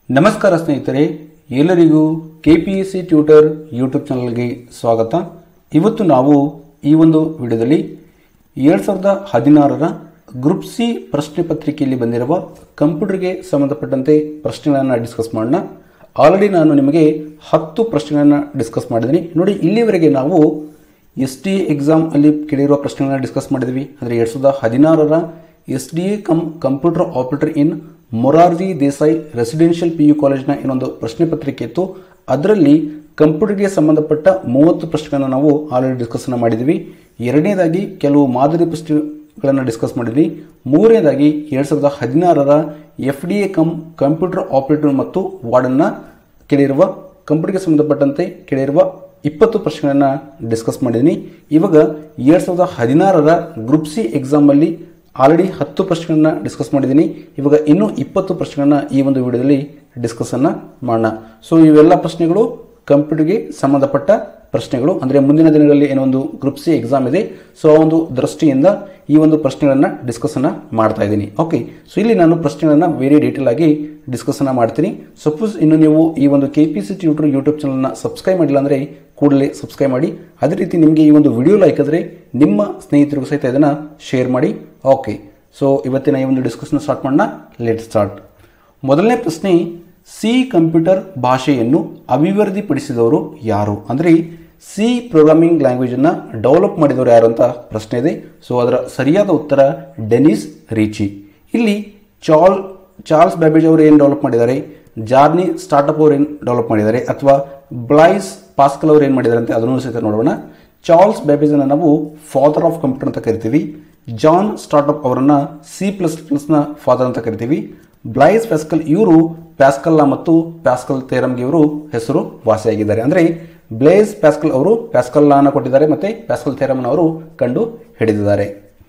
ನಮಸ್ಕಾರ ಸ್ನೇಹಿತರೆ, ಎಲ್ಲರಿಗೂ ಕೆಪಿಎಸ್ಸಿ ಟ್ಯೂಟರ್ ಯೂಟ್ಯೂಬ್ ಚಾನಲ್ಗೆ ಸ್ವಾಗತ. ಇವತ್ತು ನಾವು ಈ ಒಂದು ವಿಡಿಯೋದಲ್ಲಿ 2016ರ ಗ್ರೂಪ್ ಸಿ ಪ್ರಶ್ನೆ ಪತ್ರಿಕೆಯಲ್ಲಿ ಬಂದಿರುವ ಕಂಪ್ಯೂಟರ್ಗೆ ಸಂಬಂಧಪಟ್ಟಂತೆ ಪ್ರಶ್ನೆಗಳನ್ನು ಡಿಸ್ಕಸ್ ಮಾಡೋಣ. ಆಲ್ರೆಡಿ ನಾನು ನಿಮಗೆ 10 ಪ್ರಶ್ನೆಗಳನ್ನು ಡಿಸ್ಕಸ್ ಮಾಡಿದ್ದೀನಿ. ನೋಡಿ, ಇಲ್ಲಿವರೆಗೆ ನಾವು SDA ಎಕ್ಸಾಮ್ ಅಲ್ಲಿ ಕೇಳಿರುವ ಪ್ರಶ್ನೆಗಳನ್ನು ಡಿಸ್ಕಸ್ ಮಾಡಿದ್ವಿ. ಅಂದರೆ 2016ರ SDA computer operator in Morarji Desai residential PU ಕಾಲೇಜ್ನ ಇನ್ನೊಂದು ಪ್ರಶ್ನೆ ಪತ್ರಿಕೆ ಇತ್ತು. ಅದರಲ್ಲಿ ಕಂಪ್ಯೂಟರ್ಗೆ ಸಂಬಂಧಪಟ್ಟ 30 ಪ್ರಶ್ನೆಗಳನ್ನು ನಾವು ಆಲ್ರೆಡಿ ಡಿಸ್ಕಸ್ ಮಾಡಿದ್ವಿ. ಎರಡನೇದಾಗಿ ಕೆಲವು ಮಾದರಿ ಪ್ರಶ್ನೆಗಳನ್ನು ಡಿಸ್ಕಸ್ ಮಾಡಿದ್ವಿ. ಮೂರನೇದಾಗಿ 2016ರ FDA ಕಂಪ್ಯೂಟರ್ ಆಪರೇಟರ್ ಮತ್ತು ವಾರ್ಡನ್ನ ಕೇಳಿರುವ ಕಂಪ್ಯೂಟರ್ಗೆ ಸಂಬಂಧಪಟ್ಟಂತೆ ಕೇಳಿರುವ 20 ಪ್ರಶ್ನೆಗಳನ್ನು ಡಿಸ್ಕಸ್ ಮಾಡಿದ್ದೀನಿ. ಇವಾಗ 2016ರ ಗ್ರೂಪ್ ಸಿ ಎಕ್ಸಾಮ್ ಅಲ್ಲಿ ಆಲ್ರೆಡಿ 10 ಪ್ರಶ್ನೆಗಳನ್ನ ಡಿಸ್ಕಸ್ ಮಾಡಿದ್ದೀನಿ. ಇವಾಗ ಇನ್ನೂ 20 ಪ್ರಶ್ನೆಗಳನ್ನ ಈ ಒಂದು ವಿಡಿಯೋದಲ್ಲಿ ಡಿಸ್ಕಸ್ ಅನ್ನ ಮಾಡೋಣ. ಸೊ ಇವೆಲ್ಲ ಪ್ರಶ್ನೆಗಳು ಕಂಪ್ಯೂಟರ್ಗೆ ಸಂಬಂಧಪಟ್ಟ ಪ್ರಶ್ನೆಗಳು. ಅಂದರೆ ಮುಂದಿನ ದಿನಗಳಲ್ಲಿ ಏನೋ ಒಂದು ಗ್ರೂಪ್ ಸಿ ಎಕ್ಸಾಮ್ ಇದೆ. ಸೊ ಆ ಒಂದು ದೃಷ್ಟಿಯಿಂದ ಈ ಒಂದು ಪ್ರಶ್ನೆಗಳನ್ನ ಡಿಸ್ಕಸ್ ಅನ್ನ ಮಾಡ್ತಾ ಇದ್ದೀನಿ. ಓಕೆ, ಸೊ ಇಲ್ಲಿ ನಾನು ಪ್ರಶ್ನೆಗಳನ್ನ ವೆರಿ ಡೀಟೇಲ್ ಆಗಿ ಡಿಸ್ಕಸ್ ಅನ್ನ ಮಾಡ್ತೀನಿ. ಸಪೋಸ್ ಇನ್ನು ನೀವು ಈ ಒಂದು KPSC ಟ್ಯೂಟರ್ ಯೂಟ್ಯೂಬ್ ಚಾನಲ್ನ ಸಬ್ಸ್ಕ್ರೈಬ್ ಮಾಡಿಲ್ಲ ಅಂದರೆ ಕೂಡಲೇ ಸಬ್ಸ್ಕ್ರೈಬ್ ಮಾಡಿ. ಅದೇ ರೀತಿ ನಿಮಗೆ ಈ ಒಂದು ವಿಡಿಯೋ ಲೈಕ್ ಆದರೆ ನಿಮ್ಮ ಸ್ನೇಹಿತರಿಗೂ ಸಹಿತ ಇದನ್ನು ಶೇರ್ ಮಾಡಿ. ಓಕೆ, ಸೊ ಇವತ್ತಿನ ಈ ಒಂದು ಡಿಸ್ಕಷನ್ ಸ್ಟಾರ್ಟ್ ಮಾಡೋಣ. Let start. ಮೊದಲನೇ ಪ್ರಶ್ನೆ, ಸಿ ಕಂಪ್ಯೂಟರ್ ಭಾಷೆಯನ್ನು ಅಭಿವೃದ್ಧಿಪಡಿಸಿದವರು ಯಾರು? ಅಂದರೆ ಸಿ ಪ್ರೋಗ್ರಾಮಿಂಗ್ ಲ್ಯಾಂಗ್ವೇಜ್ ಅನ್ನು ಡೆವಲಪ್ ಮಾಡಿದವರು ಯಾರು ಅಂತ ಪ್ರಶ್ನೆ ಇದೆ. ಸೊ ಅದರ ಸರಿಯಾದ ಉತ್ತರ ಡೆನಿಸ್ ರಿಚಿ. ಇಲ್ಲಿ ಚಾರ್ಲ್ಸ್ ಬ್ಯಾಬೇಜ್ ಅವರು ಏನು ಡೆವಲಪ್ ಮಾಡಿದ್ದಾರೆ, ಜಾರ್ನಿ ಸ್ಟಾರ್ಟಪ್ ಅವರು ಏನು ಡೆವಲಪ್ ಮಾಡಿದ್ದಾರೆ, ಅಥವಾ ಬ್ಲೈಸ್ ಪಾಸ್ಕಲ್ ಅವರು ಏನು ಮಾಡಿದ್ದಾರೆ ಅಂತ ಅದನ್ನು ಸಹಿತ ನೋಡೋಣ. ಚಾರ್ಲ್ಸ್ ಬ್ಯಾಬೇಜ್ ಅನ್ನು ನಾವು ಫಾದರ್ ಆಫ್ ಕಂಪ್ಯೂಟರ್ ಅಂತ ಕರಿತೀವಿ. ಜಾನ್ ಸ್ಟಾರ್ಟಪ್ ಅವರನ್ನ C++ನ ಫಾದರ್ ಅಂತ ಕರಿತೀವಿ. ಬ್ಲೈಸ್ ಪ್ಯಾಸ್ಕಲ್ ಇವರು ಪ್ಯಾಸ್ಕಲ್ನ ಮತ್ತು ಪ್ಯಾಸ್ಕಲ್ ಥಿಯರಮ್ಗೆ ಇವರು ಹೆಸರು ವಾಸಿಯಾಗಿದ್ದಾರೆ. ಅಂದರೆ ಬ್ಲೈಸ್ ಪ್ಯಾಸ್ಕಲ್ ಅವರು ಪ್ಯಾಸ್ಕಲ್ ಲಾನ ಕೊಟ್ಟಿದ್ದಾರೆ ಮತ್ತು ಪ್ಯಾಸ್ಕಲ್ ಥಿಯರಮ್ ಅವರು ಕಂಡು ಹಿಡಿದಿದ್ದಾರೆ.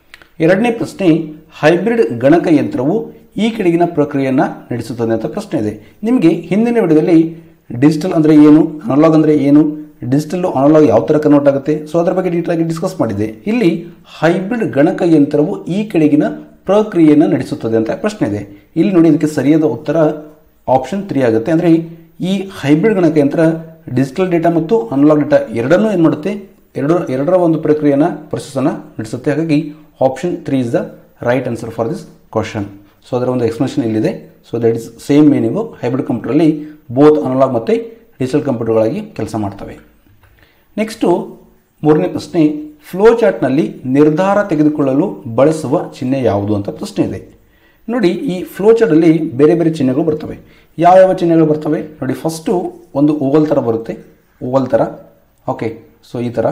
ಎರಡನೇ ಪ್ರಶ್ನೆ, ಹೈಬ್ರಿಡ್ ಗಣಕಯಂತ್ರವು ಈ ಕೆಳಗಿನ ಪ್ರಕ್ರಿಯೆಯನ್ನು ನಡೆಸುತ್ತದೆ ಅಂತ ಪ್ರಶ್ನೆ ಇದೆ. ನಿಮಗೆ ಹಿಂದಿನ ವಿಡಿಯೋದಲ್ಲಿ ಡಿಜಿಟಲ್ ಅಂದರೆ ಏನು, ಅನಲಾಗ್ ಅಂದರೆ ಏನು, ಡಿಜಿಟಲ್ ಅನಲಾಗ್ ಯಾವ ಥರ ಕನ್ವರ್ಟ್ ಆಗುತ್ತೆ, ಸೊ ಅದರ ಬಗ್ಗೆ ಡೀಟೇಲ್ ಆಗಿ ಡಿಸ್ಕಸ್ ಮಾಡಿದೆ. ಇಲ್ಲಿ ಹೈಬ್ರಿಡ್ ಗಣಕಯಂತ್ರವು ಈ ಕೆಳಗಿನ ಪ್ರಕ್ರಿಯೆಯನ್ನು ನಡೆಸುತ್ತದೆ ಅಂತ ಪ್ರಶ್ನೆ ಇದೆ. ಇಲ್ಲಿ ನೋಡಿ, ಇದಕ್ಕೆ ಸರಿಯಾದ ಉತ್ತರ ಆಪ್ಷನ್ 3 ಆಗುತ್ತೆ. ಅಂದರೆ ಈ ಹೈಬ್ರಿಡ್ ಗಣಕಯಂತ್ರ ಡಿಜಿಟಲ್ ಡೇಟಾ ಮತ್ತು ಅನಲಾಗ್ ಡೇಟಾ ಎರಡನ್ನೂ ಏನು ಮಾಡುತ್ತೆ, ಎರಡರ ಒಂದು ಪ್ರಕ್ರಿಯೆಯನ್ನು ಪ್ರೊಸೆಸನ್ನು ನಡೆಸುತ್ತೆ. ಹಾಗಾಗಿ option 3 is the right answer for this question. So ಅದರ ಒಂದು ಎಕ್ಸ್ಪ್ಲನೇಷನ್ ಇಲ್ಲಿದೆ. So that is same meaning. Hybrid ಕಂಪ್ಯೂಟರಲ್ಲಿ ಬೋತ್ ಅನಲಾಗ್ ಮತ್ತು ಡಿಜಿಟಲ್ ಕಂಪ್ಯೂಟರ್ಗಳಾಗಿ ಕೆಲಸ ಮಾಡ್ತವೆ. ನೆಕ್ಸ್ಟು ಮೂರನೇ ಪ್ರಶ್ನೆ, ಫ್ಲೋ ಚಾರ್ಟ್ನಲ್ಲಿ ನಿರ್ಧಾರ ತೆಗೆದುಕೊಳ್ಳಲು ಬಳಸುವ ಚಿಹ್ನೆ ಯಾವುದು ಅಂತ ಪ್ರಶ್ನೆ ಇದೆ. ನೋಡಿ, ಈ ಫ್ಲೋ ಚಾರ್ಟಲ್ಲಿ ಬೇರೆ ಬೇರೆ ಚಿಹ್ನೆಗಳು ಬರ್ತವೆ. ಯಾವ್ಯಾವ ಚಿಹ್ನೆಗಳು ಬರ್ತವೆ ನೋಡಿ. ಫಸ್ಟು ಒಂದು ಓವಲ್ ಥರ ಬರುತ್ತೆ, ಓವಲ್ ಥರ. ಓಕೆ, ಸೊ ಈ ಥರ.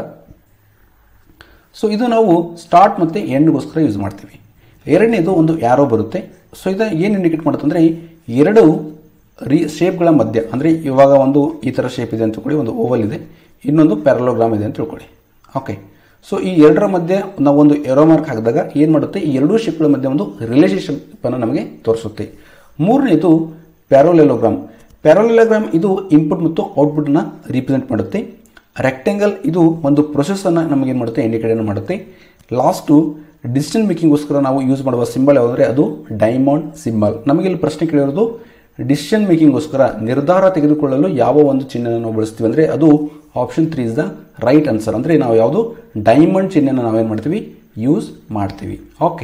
ಸೊ ಇದು ನಾವು ಸ್ಟಾರ್ಟ್ ಮತ್ತು ಎಂಡ್ಗೋಸ್ಕರ ಯೂಸ್ ಮಾಡ್ತೀವಿ. ಎರಡನೇದು ಒಂದು ಯಾರೋ ಬರುತ್ತೆ. ಸೊ ಇದು ಏನು ಇಂಡಿಕೇಟ್ ಮಾಡುತ್ತೆ ಅಂದರೆ ಎರಡು ಶೇಪ್ಗಳ ಮಧ್ಯ, ಅಂದರೆ ಇವಾಗ ಒಂದು ಈ ಥರ ಶೇಪ್ ಇದೆ ಅಂತ ತಿಳ್ಕೊಳ್ಳಿ, ಒಂದು ಓವಲ್ ಇದೆ, ಇನ್ನೊಂದು ಪ್ಯಾರಲೋಗ್ರಾಮ್ ಇದೆ ಅಂತ ತಿಳ್ಕೊಳ್ಳಿ. ಓಕೆ, ಸೊ ಈ ಎರಡರ ಮಧ್ಯೆ ನಾವು ಒಂದು ಏರೋ ಮಾರ್ಕ್ ಹಾಕಿದಾಗ ಏನು ಮಾಡುತ್ತೆ, ಈ ಎರಡೂ ಶೇಪ್ಗಳ ಮಧ್ಯೆ ಒಂದು ರಿಲೇಶನ್ಶಿಪ್ಪನ್ನು ನಮಗೆ ತೋರಿಸುತ್ತೆ. ಮೂರನೇದು ಪ್ಯಾರಲೋಗ್ರಾಮ್. ಪ್ಯಾರಲೋಗ್ರಾಮ್ ಇದು ಇನ್ಪುಟ್ ಮತ್ತು ಔಟ್ಪುಟ್ನ ರಿಪ್ರೆಸೆಂಟ್ ಮಾಡುತ್ತೆ. ರೆಕ್ಟ್ಯಾಂಗಲ್ ಇದು ಒಂದು ಪ್ರೊಸೆಸನ್ನು ನಮಗೆ ಏನು ಮಾಡುತ್ತೆ, ಇಂಡಿಕೇಟ್ ಮಾಡುತ್ತೆ. ಲಾಸ್ಟು ಡಿಸಿಷನ್ ಮೇಕಿಂಗ್ಗೋಸ್ಕರ ನಾವು ಯೂಸ್ ಮಾಡುವ ಸಿಂಬಲ್ ಯಾವುದಂದರೆ ಅದು ಡೈಮಂಡ್ ಸಿಂಬಲ್. ನಮಗೆ ಇಲ್ಲಿ ಪ್ರಶ್ನೆ ಕೇಳಿರೋದು ಡಿಸಿಷನ್ ಮೇಕಿಂಗ್ಗೋಸ್ಕರ ನಿರ್ಧಾರ ತೆಗೆದುಕೊಳ್ಳಲು ಯಾವ ಒಂದು ಚಿಹ್ನೆಯನ್ನು ನಾವು ಬಳಸ್ತೀವಿ ಅಂದರೆ ಅದು option 3 is the right answer. ಅಂದರೆ ನಾವು ಯಾವುದು ಡೈಮಂಡ್ ಚಿಹ್ನೆಯನ್ನು ನಾವೇನು ಮಾಡ್ತೀವಿ, ಯೂಸ್ ಮಾಡ್ತೀವಿ. ಓಕೆ,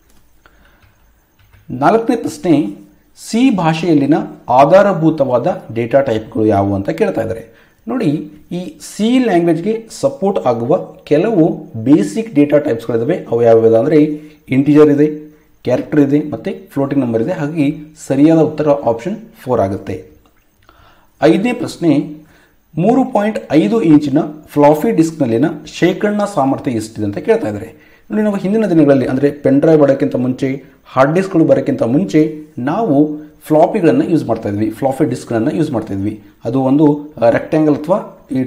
ನಾಲ್ಕನೇ ಪ್ರಶ್ನೆ, ಸಿ ಭಾಷೆಯಲ್ಲಿನ ಆಧಾರಭೂತವಾದ ಡೇಟಾ ಟೈಪ್ಗಳು ಯಾವುವು ಅಂತ ಕೇಳ್ತಾ ಇದ್ದಾರೆ. ನೋಡಿ, ಈ ಸಿ ಲ್ಯಾಂಗ್ವೇಜ್ಗೆ ಸಪೋರ್ಟ್ ಆಗುವ ಕೆಲವು ಬೇಸಿಕ್ ಡೇಟಾ ಟೈಪ್ಸ್ಗಳಿದ್ದಾವೆ. ಅವು ಯಾವ್ಯಾವ ಅಂದರೆ ಇಂಟಿಜರ್ ಇದೆ, ಕ್ಯಾರೆಕ್ಟರ್ ಇದೆ ಮತ್ತು ಫ್ಲೋಟಿಂಗ್ ನಂಬರ್ ಇದೆ. ಹಾಗಾಗಿ ಸರಿಯಾದ ಉತ್ತರ ಆಪ್ಷನ್ 4 ಆಗುತ್ತೆ. ಐದನೇ ಪ್ರಶ್ನೆ, 3.5 ಇಂಚಿನ ಫ್ಲಾಫಿ ಡಿಸ್ಕ್ನಲ್ಲಿನ ಶೇಖರಣಾ ಸಾಮರ್ಥ್ಯ ಎಷ್ಟಿದೆ ಅಂತ ಕೇಳ್ತಾ ಇದ್ದಾರೆ. ನೋಡಿ, ನಾವು ಹಿಂದಿನ ದಿನಗಳಲ್ಲಿ ಅಂದರೆ ಪೆನ್ ಡ್ರೈವ್ ಬರೋಕ್ಕಿಂತ ಮುಂಚೆ, ಹಾರ್ಡ್ ಡಿಸ್ಕ್ಗಳು ಬರೋಕ್ಕಿಂತ ಮುಂಚೆ ನಾವು ಫ್ಲಾಪಿಗಳನ್ನು ಯೂಸ್ ಮಾಡ್ತಾ ಇದ್ವಿ, ಫ್ಲಾಫಿ ಡಿಸ್ಕ್ಗಳನ್ನು ಯೂಸ್ ಮಾಡ್ತಾ ಇದ್ವಿ. ಅದು ಒಂದು ರೆಕ್ಟ್ಯಾಂಗಲ್ ಅಥವಾ ಈ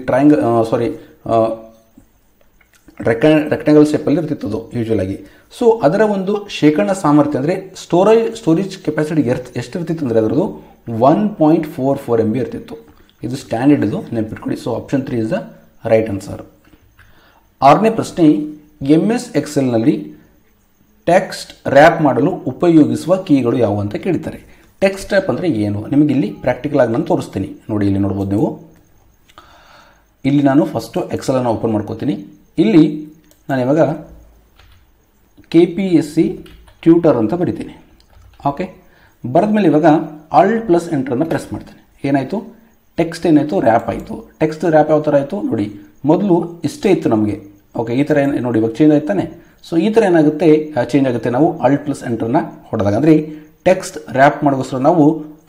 ರೆಕ್ಟ್ಯಾಂಗಲ್ ಶೇಪಲ್ಲಿ ಇರ್ತಿತ್ತು ಅದು ಯೂಶುವಲ್ ಆಗಿ. ಸೊ ಅದರ ಒಂದು ಶೇಖರಣಾ ಸಾಮರ್ಥ್ಯ ಅಂದರೆ ಸ್ಟೋರೇಜ್ ಕೆಪಾಸಿಟಿ ಎಷ್ಟಿರ್ತಿತ್ತು ಅಂದರೆ ಅದರದ್ದು 1.44 MB ಇರ್ತಿತ್ತು. ಇದು ಸ್ಟ್ಯಾಂಡರ್ಡ್, ಇದು ನೆನಪಿಟ್ಕೊಳ್ಳಿ. So option 3 is the right answer. ಆರನೇ ಪ್ರಶ್ನೆ, MS ಎಕ್ಸೆಲ್ನಲ್ಲಿ ಟೆಕ್ಸ್ಟ್ ರ್ಯಾಪ್ ಮಾಡಲು ಉಪಯೋಗಿಸುವ ಕೀಗಳು ಯಾವುವು ಅಂತ ಕೇಳ್ತಾರೆ. ಟೆಕ್ಸ್ಟ್ ರ್ಯಾಪ್ ಅಂದರೆ ಏನು ನಿಮಗೆ ಇಲ್ಲಿ ಪ್ರಾಕ್ಟಿಕಲ್ ಆಗಿ ನಾನು ತೋರಿಸ್ತೀನಿ. ನೋಡಿ ಇಲ್ಲಿ ನೋಡ್ಬೋದು ನೀವು. ಇಲ್ಲಿ ನಾನು ಫಸ್ಟು ಎಕ್ಸೆಲನ್ನು ಓಪನ್ ಮಾಡ್ಕೋತೀನಿ. ಇಲ್ಲಿ ನಾನು ಇವಾಗ KPSC ಟ್ಯೂಟರ್ ಅಂತ ಬರಿತೀನಿ. ಓಕೆ, ಬರೆದ್ಮೇಲೆ ಇವಾಗ Alt+Enter ಪ್ರೆಸ್ ಮಾಡ್ತೀನಿ. ಏನಾಯಿತು, ಟೆಕ್ಸ್ಟ್ ಏನಾಯಿತು, ರ್ಯಾಪ್ ಆಯಿತು. ಟೆಕ್ಸ್ಟ್ ರ್ಯಾಪ್ ಯಾವ ಥರ ಆಯಿತು ನೋಡಿ, ಮೊದಲು ಇಷ್ಟೇ ಇತ್ತು ನಮಗೆ. ಓಕೆ, ಈ ಥರ ನೋಡಿ ಇವಾಗ ಚೇಂಜ್ ಆಯ್ತಾನೆ. ಸೊ ಈ ಥರ ಏನಾಗುತ್ತೆ, ಚೇಂಜ್ ಆಗುತ್ತೆ ನಾವು Alt+Enter ಹೊಡೆದಾಗ. ಅಂದರೆ ಟೆಕ್ಸ್ಟ್ ರ್ಯಾಪ್ ಮಾಡೋಸ್ಕರ ನಾವು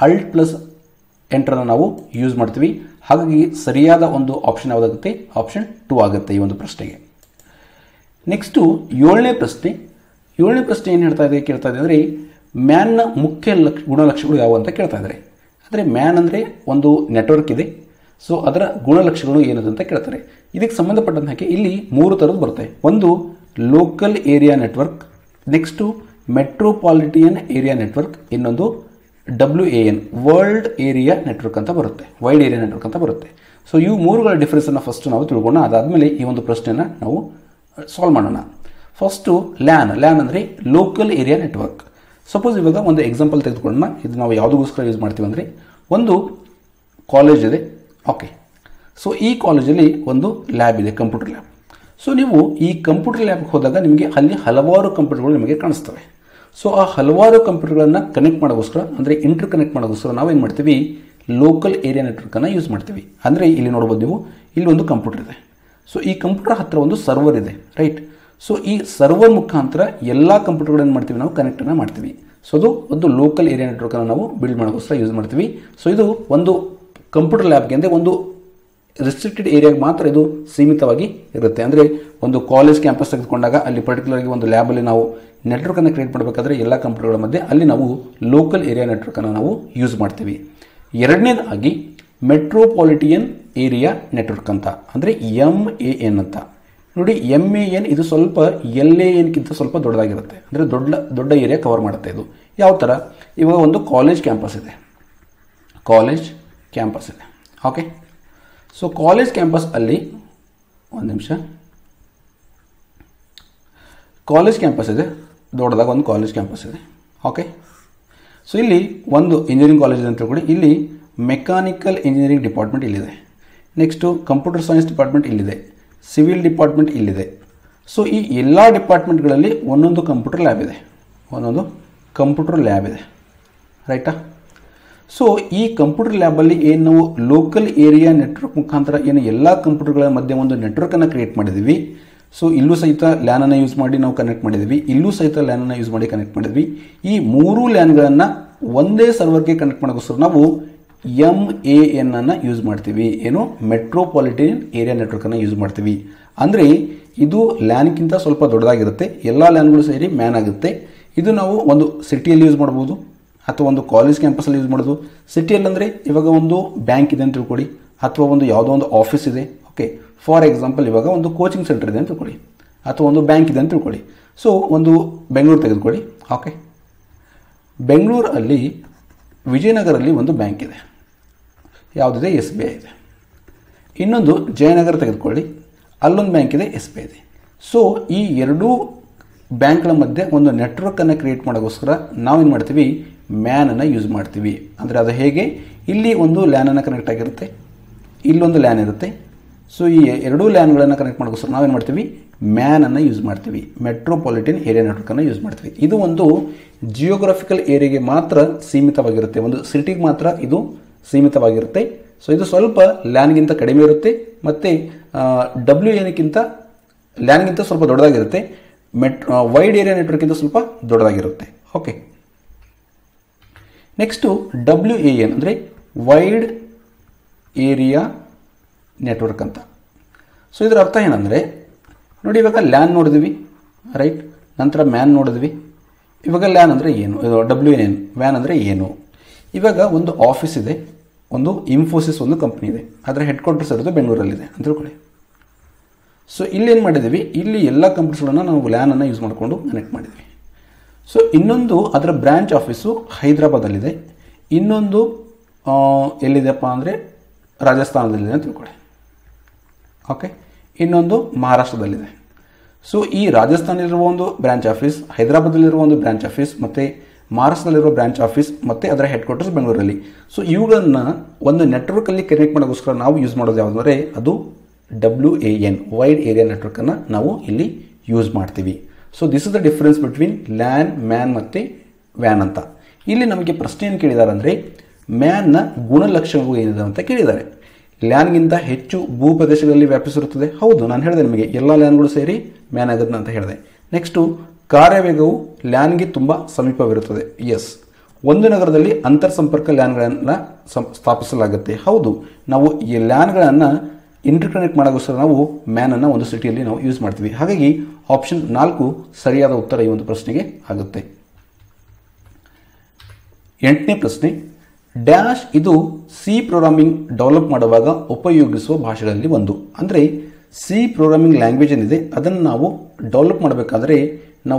Alt+Enter ನಾವು ಯೂಸ್ ಮಾಡ್ತೀವಿ. ಹಾಗಾಗಿ ಸರಿಯಾದ ಒಂದು ಆಪ್ಷನ್ ಯಾವುದಾಗುತ್ತೆ, ಆಪ್ಷನ್ 2 ಆಗುತ್ತೆ ಈ ಒಂದು ಪ್ರಶ್ನೆಗೆ. ನೆಕ್ಸ್ಟು 7ನೇ ಪ್ರಶ್ನೆ. 7ನೇ ಪ್ರಶ್ನೆ ಏನು ಕೇಳ್ತಾ ಇದೆ ಅಂದರೆ ಮ್ಯಾನ್ನ ಮುಖ್ಯ ಗುಣಲಕ್ಷಣಗಳು ಯಾವುವು ಅಂತ ಕೇಳ್ತಾ ಇದ್ದಾರೆ. ಅಂದರೆ ಮ್ಯಾನ್ ಅಂದರೆ ಒಂದು ನೆಟ್ವರ್ಕ್ ಇದೆ, ಸೊ ಅದರ ಗುಣಲಕ್ಷಣಗಳು ಏನದು ಅಂತ ಕೇಳ್ತಾರೆ. ಇದಕ್ಕೆ ಸಂಬಂಧಪಟ್ಟಂತ ಹಾಗೆ ಇಲ್ಲಿ 3 ಥರದ್ದು ಬರುತ್ತೆ. ಒಂದು local area network, next metropolitan area network, ಇನ್ನೊಂದು WAN ವರ್ಲ್ಡ್ ಏರಿಯಾ ನೆಟ್ವರ್ಕ್ ಅಂತ ಬರುತ್ತೆ, ವೈಡ್ ಏರಿಯಾ ನೆಟ್ವರ್ಕ್ ಅಂತ ಬರುತ್ತೆ. ಸೊ ಇವು 3ಗಳ ಡಿಫ್ರೆನ್ಸನ್ನು ಫಸ್ಟ್ ನಾವು ತಿಳ್ಕೊಳ್ಳೋಣ. ಅದಾದಮೇಲೆ ಈ ಒಂದು ಪ್ರಶ್ನೆನ ನಾವು ಸಾಲ್ವ್ ಮಾಡೋಣ. ಫಸ್ಟು ಲ್ಯಾನ್ ಅಂದರೆ ಲೋಕಲ್ ಏರಿಯಾ ನೆಟ್ವರ್ಕ್. ಸಪೋಸ್ ಇವಾಗ ಒಂದು ಎಕ್ಸಾಂಪಲ್ ತೆಗೆದುಕೊಳ್ಳೋಣ. ಇದು ನಾವು ಯಾವುದಕ್ಕೋಸ್ಕರ ಯೂಸ್ ಮಾಡ್ತೀವಿ ಅಂದರೆ, ಒಂದು ಕಾಲೇಜ್ ಇದೆ. ಓಕೆ, ಸೊ ಈ ಕಾಲೇಜಲ್ಲಿ ಒಂದು ಲ್ಯಾಬ್ ಇದೆ, ಕಂಪ್ಯೂಟರ್ ಲ್ಯಾಬ್. ಸೊ ನೀವು ಈ ಕಂಪ್ಯೂಟರ್ ಲ್ಯಾಬ್ಗೆ ಹೋದಾಗ ನಿಮಗೆ ಅಲ್ಲಿ ಹಲವಾರು ಕಂಪ್ಯೂಟರ್ಗಳು ನಿಮಗೆ ಕಾಣಿಸ್ತವೆ. ಸೊ ಆ ಹಲವಾರು ಕಂಪ್ಯೂಟರ್ಗಳನ್ನು ಕನೆಕ್ಟ್ ಮಾಡೋಕ್ಕೋಸ್ಕರ ಅಂದರೆ ಇಂಟರ್ ಕನೆಕ್ಟ್ ಮಾಡೋಕ್ಕೋಸ್ಕರ ನಾವೇನು ಮಾಡ್ತೀವಿ, ಲೋಕಲ್ ಏರಿಯಾ ನೆಟ್ವರ್ಕನ್ನು ಯೂಸ್ ಮಾಡ್ತೀವಿ. ಅಂದರೆ ಇಲ್ಲಿ ನೋಡ್ಬೋದು ನೀವು, ಇಲ್ಲಿ ಒಂದು ಕಂಪ್ಯೂಟರ್ ಇದೆ. ಸೊ ಈ ಕಂಪ್ಯೂಟರ್ ಹತ್ತಿರ ಒಂದು ಸರ್ವರ್ ಇದೆ, ರೈಟ್. ಸೊ ಈ ಸರ್ವರ್ ಮುಖಾಂತರ ಎಲ್ಲ ಕಂಪ್ಯೂಟರ್ಗಳನ್ನು ಮಾಡ್ತೀವಿ, ನಾವು ಕನೆಕ್ಟನ್ನು ಮಾಡ್ತೀವಿ. ಸೊ ಅದು ಒಂದು ಲೋಕಲ್ ಏರಿಯಾ ನೆಟ್ವರ್ಕನ್ನು ನಾವು ಬಿಲ್ಡ್ ಮಾಡೋಕ್ಕೋಸ್ಕರ ಯೂಸ್ ಮಾಡ್ತೀವಿ. ಸೊ ಇದು ಒಂದು ಕಂಪ್ಯೂಟರ್ ಲ್ಯಾಬ್ಗೆ ಅಂದರೆ ಒಂದು ರೆಸ್ಟ್ರಿಕ್ಟೆಡ್ ಏರಿಯಾಗೆ ಮಾತ್ರ ಇದು ಸೀಮಿತವಾಗಿ ಇರುತ್ತೆ. ಅಂದರೆ ಒಂದು ಕಾಲೇಜ್ ಕ್ಯಾಂಪಸ್ ತೆಗೆದುಕೊಂಡಾಗ ಅಲ್ಲಿ ಪರ್ಟಿಕ್ಯುಲರ್ಗೆ ಒಂದು ಲ್ಯಾಬಲ್ಲಿ ನಾವು ನೆಟ್ವರ್ಕನ್ನು ಕ್ರಿಯೇಟ್ ಮಾಡಬೇಕಾದ್ರೆ ಎಲ್ಲ ಕಂಪ್ಯೂಟರ್ಗಳ ಮಧ್ಯೆ ಅಲ್ಲಿ ನಾವು ಲೋಕಲ್ ಏರಿಯಾ ನೆಟ್ವರ್ಕನ್ನು ನಾವು ಯೂಸ್ ಮಾಡ್ತೀವಿ. ಎರಡನೇದಾಗಿ ಮೆಟ್ರೋಪಾಲಿಟಿಯನ್ ಏರಿಯಾ ನೆಟ್ವರ್ಕ್ ಅಂತ, ಅಂದರೆ MAN ಅಂತ. ನೋಡಿ MAN ಇದು ಸ್ವಲ್ಪ LANಗಿಂತ ಸ್ವಲ್ಪ ದೊಡ್ಡದಾಗಿರುತ್ತೆ, ಅಂದರೆ ದೊಡ್ಡ ಏರಿಯಾ ಕವರ್ ಮಾಡುತ್ತೆ. ಇದು ಯಾವ ಥರ, ಇವಾಗ ಒಂದು ಕಾಲೇಜ್ ಕ್ಯಾಂಪಸ್ ಇದೆ. ಓಕೆ, ಸೊ ಕಾಲೇಜ್ ಕ್ಯಾಂಪಸ್ ಅಲ್ಲಿ ಒಂದು ನಿಮಿಷ, ಕಾಲೇಜ್ ಕ್ಯಾಂಪಸ್ ಇದೆ, ದೊಡ್ಡದಾಗ ಒಂದು ಕಾಲೇಜ್ ಕ್ಯಾಂಪಸ್ ಇದೆ. ಓಕೆ, ಸೊ ಇಲ್ಲಿ ಒಂದು ಇಂಜಿನಿಯರಿಂಗ್ ಕಾಲೇಜ್ ಇದೆ ಅಂತ ತಿಳ್ಕೊಳ್ಳಿ. ಇಲ್ಲಿ ಮೆಕ್ಯಾನಿಕಲ್ ಇಂಜಿನಿಯರಿಂಗ್ ಡಿಪಾರ್ಟ್ಮೆಂಟ್ ಇಲ್ಲಿದೆ, ನೆಕ್ಸ್ಟು ಕಂಪ್ಯೂಟರ್ ಸೈನ್ಸ್ ಡಿಪಾರ್ಟ್ಮೆಂಟ್ ಇಲ್ಲಿದೆ, ಸಿವಿಲ್ ಡಿಪಾರ್ಟ್ಮೆಂಟ್ ಇಲ್ಲಿದೆ. ಸೊ ಈ ಎಲ್ಲ ಡಿಪಾರ್ಟ್ಮೆಂಟ್ಗಳಲ್ಲಿ ಒಂದೊಂದು ಕಂಪ್ಯೂಟರ್ ಲ್ಯಾಬ್ ಇದೆ, ರೈಟಾ. ಸೊ ಈ ಕಂಪ್ಯೂಟರ್ ಲ್ಯಾಬಲ್ಲಿ ಏನು ನಾವು ಲೋಕಲ್ ಏರಿಯಾ ನೆಟ್ವರ್ಕ್ ಮುಖಾಂತರ ಏನು ಎಲ್ಲ ಕಂಪ್ಯೂಟರ್ಗಳ ಮಧ್ಯೆ ಒಂದು ನೆಟ್ವರ್ಕನ್ನು ಕ್ರಿಯೇಟ್ ಮಾಡಿದ್ವಿ. ಸೊ ಇಲ್ಲೂ ಸಹಿತ ಲ್ಯಾನನ್ನು ಯೂಸ್ ಮಾಡಿ ನಾವು ಕನೆಕ್ಟ್ ಮಾಡಿದ್ವಿ, ಇಲ್ಲೂ ಸಹಿತ ಲ್ಯಾನನ್ನು ಯೂಸ್ ಮಾಡಿ ಕನೆಕ್ಟ್ ಮಾಡಿದ್ವಿ. ಈ 3 ಲ್ಯಾನ್ಗಳನ್ನು ಒಂದೇ ಸರ್ವರ್ಗೆ ಕನೆಕ್ಟ್ ಮಾಡೋಕ್ಕೋಸ್ಕರ ನಾವು MAN ಅನ್ನು ಯೂಸ್ ಮಾಡ್ತೀವಿ. ಏನು, ಮೆಟ್ರೋಪಾಲಿಟನ್ ಏರಿಯಾ ನೆಟ್ವರ್ಕನ್ನು ಯೂಸ್ ಮಾಡ್ತೀವಿ. ಅಂದರೆ ಇದು ಲ್ಯಾನ್ಗಿಂತ ಸ್ವಲ್ಪ ದೊಡ್ಡದಾಗಿರುತ್ತೆ, ಎಲ್ಲ ಲ್ಯಾನ್ಗಳು ಸೇರಿ ಮ್ಯಾನ್ ಆಗುತ್ತೆ. ಇದು ನಾವು ಒಂದು ಸಿಟಿಯಲ್ಲಿ ಯೂಸ್ ಮಾಡ್ಬೋದು ಅಥವಾ ಒಂದು ಕಾಲೇಜ್ ಕ್ಯಾಂಪಸಲ್ಲಿ ಯೂಸ್ ಮಾಡೋದು. ಸಿಟಿಯಲ್ಲಿ ಅಂದರೆ ಇವಾಗ ಒಂದು ಬ್ಯಾಂಕ್ ಇದೆ ಅಂತ ತಿಳ್ಕೊಳ್ಳಿ, ಅಥವಾ ಒಂದು ಯಾವುದೋ ಒಂದು ಆಫೀಸ್ ಇದೆ. ಓಕೆ, ಫಾರ್ ಎಕ್ಸಾಂಪಲ್ ಇವಾಗ ಒಂದು ಕೋಚಿಂಗ್ ಸೆಂಟರ್ ಇದೆ ಅಂತ ತಿಳ್ಕೊಳ್ಳಿ, ಅಥವಾ ಒಂದು ಬ್ಯಾಂಕ್ ಇದೆ ಅಂತ ತಿಳ್ಕೊಳ್ಳಿ. ಸೊ ಒಂದು ಬೆಂಗಳೂರು ತೆಗೆದುಕೊಳ್ಳಿ. ಓಕೆ, ಬೆಂಗಳೂರಲ್ಲಿ ವಿಜಯನಗರಲ್ಲಿ ಒಂದು ಬ್ಯಾಂಕ್ ಇದೆ, ಯಾವುದಿದೆ, SBI ಇದೆ. ಇನ್ನೊಂದು ಜಯನಗರ ತೆಗೆದುಕೊಳ್ಳಿ, ಅಲ್ಲೊಂದು ಬ್ಯಾಂಕ್ ಇದೆ, SBI ಇದೆ. ಸೊ ಈ ಎರಡೂ ಬ್ಯಾಂಕ್ಗಳ ಮಧ್ಯೆ ಒಂದು ನೆಟ್ವರ್ಕನ್ನು ಕ್ರಿಯೇಟ್ ಮಾಡೋಕ್ಕೋಸ್ಕರ ನಾವೇನು ಮಾಡ್ತೀವಿ, ಮ್ಯಾನನ್ನು ಯೂಸ್ ಮಾಡ್ತೀವಿ. ಅಂದರೆ ಅದು ಹೇಗೆ, ಇಲ್ಲಿ ಒಂದು ಲ್ಯಾನನ್ನು ಕನೆಕ್ಟ್ ಆಗಿರುತ್ತೆ, ಇಲ್ಲೊಂದು ಲ್ಯಾನ್ ಇರುತ್ತೆ. ಸೊ ಈ ಎರಡೂ ಲ್ಯಾನ್ಗಳನ್ನು ಕನೆಕ್ಟ್ ಮಾಡೋಕ್ಕೋಸ್ಕರ ನಾವೇನು ಮಾಡ್ತೀವಿ, ಮ್ಯಾನನ್ನು ಯೂಸ್ ಮಾಡ್ತೀವಿ, ಮೆಟ್ರೋಪಾಲಿಟನ್ ಏರಿಯಾ ನೆಟ್ವರ್ಕನ್ನು ಯೂಸ್ ಮಾಡ್ತೀವಿ. ಇದು ಒಂದು ಜಿಯೋಗ್ರಫಿಕಲ್ ಏರಿಯಾಗೆ ಮಾತ್ರ ಸೀಮಿತವಾಗಿರುತ್ತೆ, ಒಂದು ಸಿಟಿಗೆ ಮಾತ್ರ ಇದು ಸೀಮಿತವಾಗಿರುತ್ತೆ. ಸೊ ಇದು ಸ್ವಲ್ಪ ಲ್ಯಾನ್ಗಿಂತ ಕಡಿಮೆ ಇರುತ್ತೆ, ಮತ್ತು WANಗಿಂತ ಲ್ಯಾನ್ಗಿಂತ ಸ್ವಲ್ಪ ದೊಡ್ಡದಾಗಿರುತ್ತೆ, ವೈಡ್ ಏರಿಯಾ ನೆಟ್ವರ್ಕ್ಗಿಂತ ಸ್ವಲ್ಪ ದೊಡ್ಡದಾಗಿರುತ್ತೆ. ಓಕೆ, ನೆಕ್ಸ್ಟು WAN ಅಂದರೆ ವೈಡ್ ಏರಿಯಾ ನೆಟ್ವರ್ಕ್ ಅಂತ. ಸೊ ಇದರ ಅರ್ಥ ಏನಂದರೆ ನೋಡಿ, ಇವಾಗ ಲ್ಯಾನ್ ನೋಡಿದ್ವಿ, ರೈಟ್, ನಂತರ ಮ್ಯಾನ್ ನೋಡಿದ್ವಿ. ಇವಾಗ ಲ್ಯಾನ್ ಅಂದರೆ ಏನು, WAN ವ್ಯಾನ್ ಅಂದರೆ ಏನು. ಇವಾಗ ಒಂದು ಆಫೀಸ್ ಇದೆ, ಒಂದು ಇನ್ಫೋಸಿಸ್ ಒಂದು ಕಂಪ್ನಿ ಇದೆ, ಅದರ ಹೆಡ್ ಕ್ವಾರ್ಟರ್ಸ್ ಇರೋದು ಬೆಂಗಳೂರಲ್ಲಿದೆ ಅಂತ ತಿಳ್ಕೊಳ್ಳಿ. ಸೊ ಇಲ್ಲೇನು ಮಾಡಿದ್ದೀವಿ, ಇಲ್ಲಿ ಎಲ್ಲ ಕಂಪ್ಯೂಟರ್ಸ್ಗಳನ್ನು ನಾವು ಲ್ಯಾನನ್ನು ಯೂಸ್ ಮಾಡಿಕೊಂಡು ಕನೆಕ್ಟ್ ಮಾಡಿದ್ವಿ. ಸೊ ಇನ್ನೊಂದು ಅದರ ಬ್ರ್ಯಾಂಚ್ ಆಫೀಸು ಹೈದರಾಬಾದಲ್ಲಿದೆ, ಇನ್ನೊಂದು ಎಲ್ಲಿದೆಪ್ಪ ಅಂದರೆ ರಾಜಸ್ಥಾನದಲ್ಲಿದೆ ಅಂತ ತಿಳ್ಕೊಳ್ಳಿ. ಓಕೆ, ಇನ್ನೊಂದು ಮಹಾರಾಷ್ಟ್ರದಲ್ಲಿದೆ. ಸೊ ಈ ರಾಜಸ್ಥಾನದಲ್ಲಿರುವ ಒಂದು ಬ್ರಾಂಚ್ ಆಫೀಸ್, ಹೈದರಾಬಾದಲ್ಲಿರುವ ಒಂದು ಬ್ರಾಂಚ್ ಆಫೀಸ್ ಮತ್ತು ಮಹಾರಾಷ್ಟ್ರದಲ್ಲಿರುವ ಬ್ರಾಂಚ್ ಆಫೀಸ್ ಮತ್ತು ಅದರ ಹೆಡ್ ಕ್ವಾರ್ಟರ್ಸ್ ಬೆಂಗಳೂರಲ್ಲಿ. ಸೊ ಇವುಗಳನ್ನು ಒಂದು ನೆಟ್ವರ್ಕಲ್ಲಿ ಕನೆಕ್ಟ್ ಮಾಡೋಕ್ಕೋಸ್ಕರ ನಾವು ಯೂಸ್ ಮಾಡೋದು ಯಾವುದಂದರೆ ಅದು WAN ವೈಡ್ ಏರಿಯಾ ನೆಟ್ವರ್ಕನ್ನು ನಾವು ಇಲ್ಲಿ ಯೂಸ್ ಮಾಡ್ತೀವಿ. So this is the difference between LAN, MAN ಮತ್ತು ವ್ಯಾನ್ ಅಂತ. ಇಲ್ಲಿ ನಮಗೆ ಪ್ರಶ್ನೆ ಏನು ಕೇಳಿದ್ದಾರೆ ಅಂದರೆ ಮ್ಯಾನ್ನ ಗುಣಲಕ್ಷಣಗಳು ಏನಿದೆ ಅಂತ ಕೇಳಿದ್ದಾರೆ. ಲ್ಯಾನ್ಗಿಂತ ಹೆಚ್ಚು ಭೂಪ್ರದೇಶಗಳಲ್ಲಿ ವ್ಯಾಪಿಸಿರುತ್ತದೆ. ಹೌದು, ನಾನು ಹೇಳಿದೆ ನಿಮಗೆ ಎಲ್ಲ ಲ್ಯಾನ್ಗಳು ಸೇರಿ ಮ್ಯಾನ್ ಆಗುತ್ತೆ ಅಂತ ಹೇಳಿದೆ. ನೆಕ್ಸ್ಟು ಕಾರ್ಯವೇಗವು ಲ್ಯಾನ್ಗೆ ತುಂಬ ಸಮೀಪವಿರುತ್ತದೆ. ಎಸ್, ಒಂದು ನಗರದಲ್ಲಿ ಅಂತರ್ಸಂಪರ್ಕ ಲ್ಯಾನ್ಗಳನ್ನು ಸ್ಥಾಪಿಸಲಾಗುತ್ತೆ. ಹೌದು, ನಾವು ಈ ಲ್ಯಾನ್ಗಳನ್ನು ಇಂಟರ್ಕನೆಕ್ಟ್ ಮಾಡೋಕ್ಕೋಸ್ಕರ ನಾವು ಮ್ಯಾನನ್ನು ಒಂದು ಸಿಟಿಯಲ್ಲಿ ನಾವು ಯೂಸ್ ಮಾಡ್ತೀವಿ. ಹಾಗಾಗಿ ಆಪ್ಷನ್ 4 ಸರಿಯಾದ ಉತ್ತರ ಈ ಒಂದು ಪ್ರಶ್ನೆಗೆ ಆಗುತ್ತೆ. 8ನೇ ಪ್ರಶ್ನೆ, ಡ್ಯಾಶ್ ಇದು ಸಿ ಪ್ರೋಗ್ರಾಮಿಂಗ್ ಡೆವಲಪ್ ಮಾಡುವಾಗ ಉಪಯೋಗಿಸುವ ಭಾಷೆಗಳಲ್ಲಿ ಒಂದು. ಅಂದರೆ ಸಿ ಪ್ರೋಗ್ರಾಮಿಂಗ್ ಲ್ಯಾಂಗ್ವೇಜ್ ಏನಿದೆ ಅದನ್ನು ನಾವು ಡೆವಲಪ್ ಮಾಡಬೇಕಾದ್ರೆ ನಾವು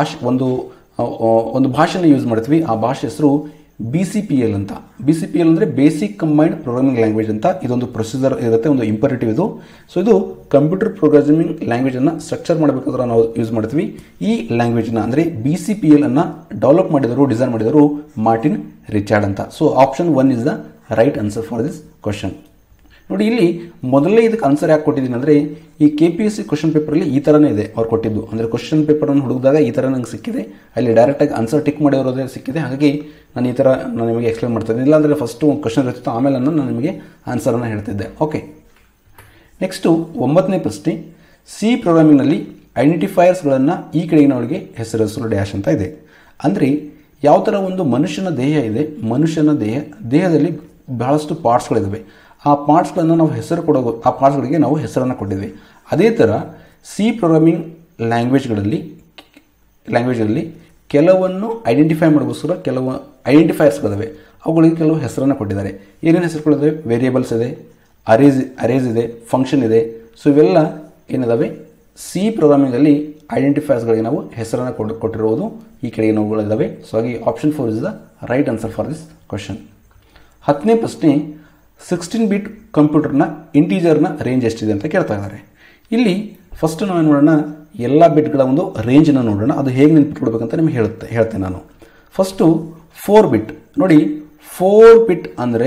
ಒಂದು ಭಾಷೆನ ಯೂಸ್ ಮಾಡ್ತೀವಿ. ಆ ಭಾಷೆ ಹೆಸರು BCPL ಅಂತ. BCPL ಅಂದರೆ ಬೇಸಿಕ್ ಕಂಬೈನ್ಡ್ ಪ್ರೋಗ್ರಾಮಿಂಗ್ ಲ್ಯಾಂಗ್ವೇಜ್ ಅಂತ. ಇದೊಂದು ಪ್ರೊಸೀಜರ್ ಇರುತ್ತೆ, ಒಂದು ಇಂಪರೇಟಿವ್ ಇದು. ಸೊ ಇದು ಕಂಪ್ಯೂಟರ್ ಪ್ರೋಗ್ರಾಮಿಂಗ್ ಲ್ಯಾಂಗ್ವೇಜನ್ನು ಸ್ಟ್ರಕ್ಚರ್ ಮಾಡಬೇಕಾದ್ರೆ ನಾವು ಯೂಸ್ ಮಾಡ್ತೀವಿ. ಈ ಲ್ಯಾಂಗ್ವೇಜ್ನ ಅಂದರೆ BCPL ಅನ್ನು ಡೆವಲಪ್ ಮಾಡಿದರು, ಡಿಸೈನ್ ಮಾಡಿದರು ಮಾರ್ಟಿನ್ ರಿಚಾರ್ಡ್ ಅಂತ. So option 1 is the right answer for this question. ನೋಡಿ, ಇಲ್ಲಿ ಮೊದಲೇ ಇದಕ್ಕೆ ಆನ್ಸರ್ ಯಾಕೆ ಕೊಟ್ಟಿದ್ದೀನಿ ಅಂದರೆ ಈ KPSC ಕ್ವಶನ್ ಪೇಪರಲ್ಲಿ ಈ ಥರನೇ ಇದೆ ಅವ್ರು ಕೊಟ್ಟಿದ್ದು. ಅಂದರೆ ಕ್ವಶನ್ ಪೇಪರನ್ನು ಹುಡುಕಿದಾಗ ಈ ಥರ ನಂಗೆ ಸಿಕ್ಕಿದೆ, ಅಲ್ಲಿ ಡೈರೆಕ್ಟಾಗಿ ಆನ್ಸರ್ ಟಿಕ್ ಮಾಡಿರೋದೇ ಸಿಕ್ಕಿದೆ. ಹಾಗಾಗಿ ನಾನು ಈ ಥರ ನಿಮಗೆ ಎಕ್ಸ್ಪ್ಲೇನ್ ಮಾಡ್ತಿದ್ದೆ. ಇಲ್ಲಾಂದರೆ ಫಸ್ಟು ಒಂದು ಕ್ವಶನ್ ಇರ್ತಿತ್ತು, ಆಮೇಲೆ ನಾನು ನಿಮಗೆ ಆನ್ಸರನ್ನು ಹೇಳ್ತಿದ್ದೆ. ಓಕೆ, ನೆಕ್ಸ್ಟು 9ನೇ ಪ್ರಶ್ನೆ, ಸಿ ಪ್ರೋಗ್ರಾಮಿಂಗ್ನಲ್ಲಿ ಐಡೆಂಟಿಫೈಯರ್ಸ್ಗಳನ್ನು ಈ ಕೆಳಗಿನವರಿಗೆ ಹೆಸರಿಸಲು ಡ್ಯಾಶ್ ಅಂತ ಇದೆ. ಅಂದರೆ ಯಾವ ಥರ ಒಂದು ಮನುಷ್ಯನ ದೇಹ ಇದೆ, ಮನುಷ್ಯನ ದೇಹದಲ್ಲಿ ಬಹಳಷ್ಟು ಪಾರ್ಟ್ಸ್ಗಳಿದ್ದಾವೆ. ಆ ಪಾರ್ಟ್ಸ್ಗಳನ್ನು ನಾವು ಹೆಸರು ಆ ಪಾರ್ಟ್ಸ್ಗಳಿಗೆ ನಾವು ಹೆಸರನ್ನು ಕೊಟ್ಟಿದ್ವಿ. ಅದೇ ಥರ ಸಿ ಪ್ರೋಗ್ರಾಮಿಂಗ್ ಲ್ಯಾಂಗ್ವೇಜ್ಗಳಲ್ಲಿ ಕೆಲವನ್ನು ಐಡೆಂಟಿಫೈ ಮಾಡೋಕ್ಕೋಸ್ಕರ ಕೆಲವು ಐಡೆಂಟಿಫೈಯರ್ಸ್ಗಳಿವೆ. ಅವುಗಳಿಗೆ ಕೆಲವು ಹೆಸರನ್ನು ಕೊಟ್ಟಿದ್ದಾರೆ. ಏನೇನು ಹೆಸರುಗಳಿದ್ದಾವೆ? ವೇರಿಯೇಬಲ್ಸ್ ಇದೆ, ಅರೇಸ್ ಇದೆ, ಫಂಕ್ಷನ್ ಇದೆ. ಸೊ ಇವೆಲ್ಲ ಏನಿದಾವೆ ಸಿ ಪ್ರೋಗ್ರಾಮಿಂಗಲ್ಲಿ ಐಡೆಂಟಿಫೈಯರ್ಸ್ಗಳಿಗೆ ನಾವು ಹೆಸರನ್ನು ಕೊಟ್ಟಿರುವುದು ಈ ಕೆಳಗಿನವುಗಳಿದ್ದಾವೆ. ಸೊ ಹಾಗೆ option 4 is the right answer for this question. 10ನೇ ಪ್ರಶ್ನೆ, 16 ಬಿಟ್ ಕಂಪ್ಯೂಟರ್ನ ಇಂಟೀಜರ್ನ ರೇಂಜ್ ಎಷ್ಟಿದೆ ಅಂತ ಕೇಳ್ತಾ ಇದ್ದಾರೆ. ಇಲ್ಲಿ ಫಸ್ಟ್ ನಾವು ನೋಡೋಣ, ಎಲ್ಲ ಬಿಟ್ಗಳ ಒಂದು ರೇಂಜನ್ನು ನೋಡೋಣ. ಅದು ಹೇಗೆ ನೆನಪಿಟ್ಕೊಳ್ಬೇಕಂತ ನಿಮಗೆ ಹೇಳ್ತೇನೆ ನಾನು. ಫಸ್ಟು 4 ಬಿಟ್ ನೋಡಿ, 4 ಬಿಟ್ ಅಂದರೆ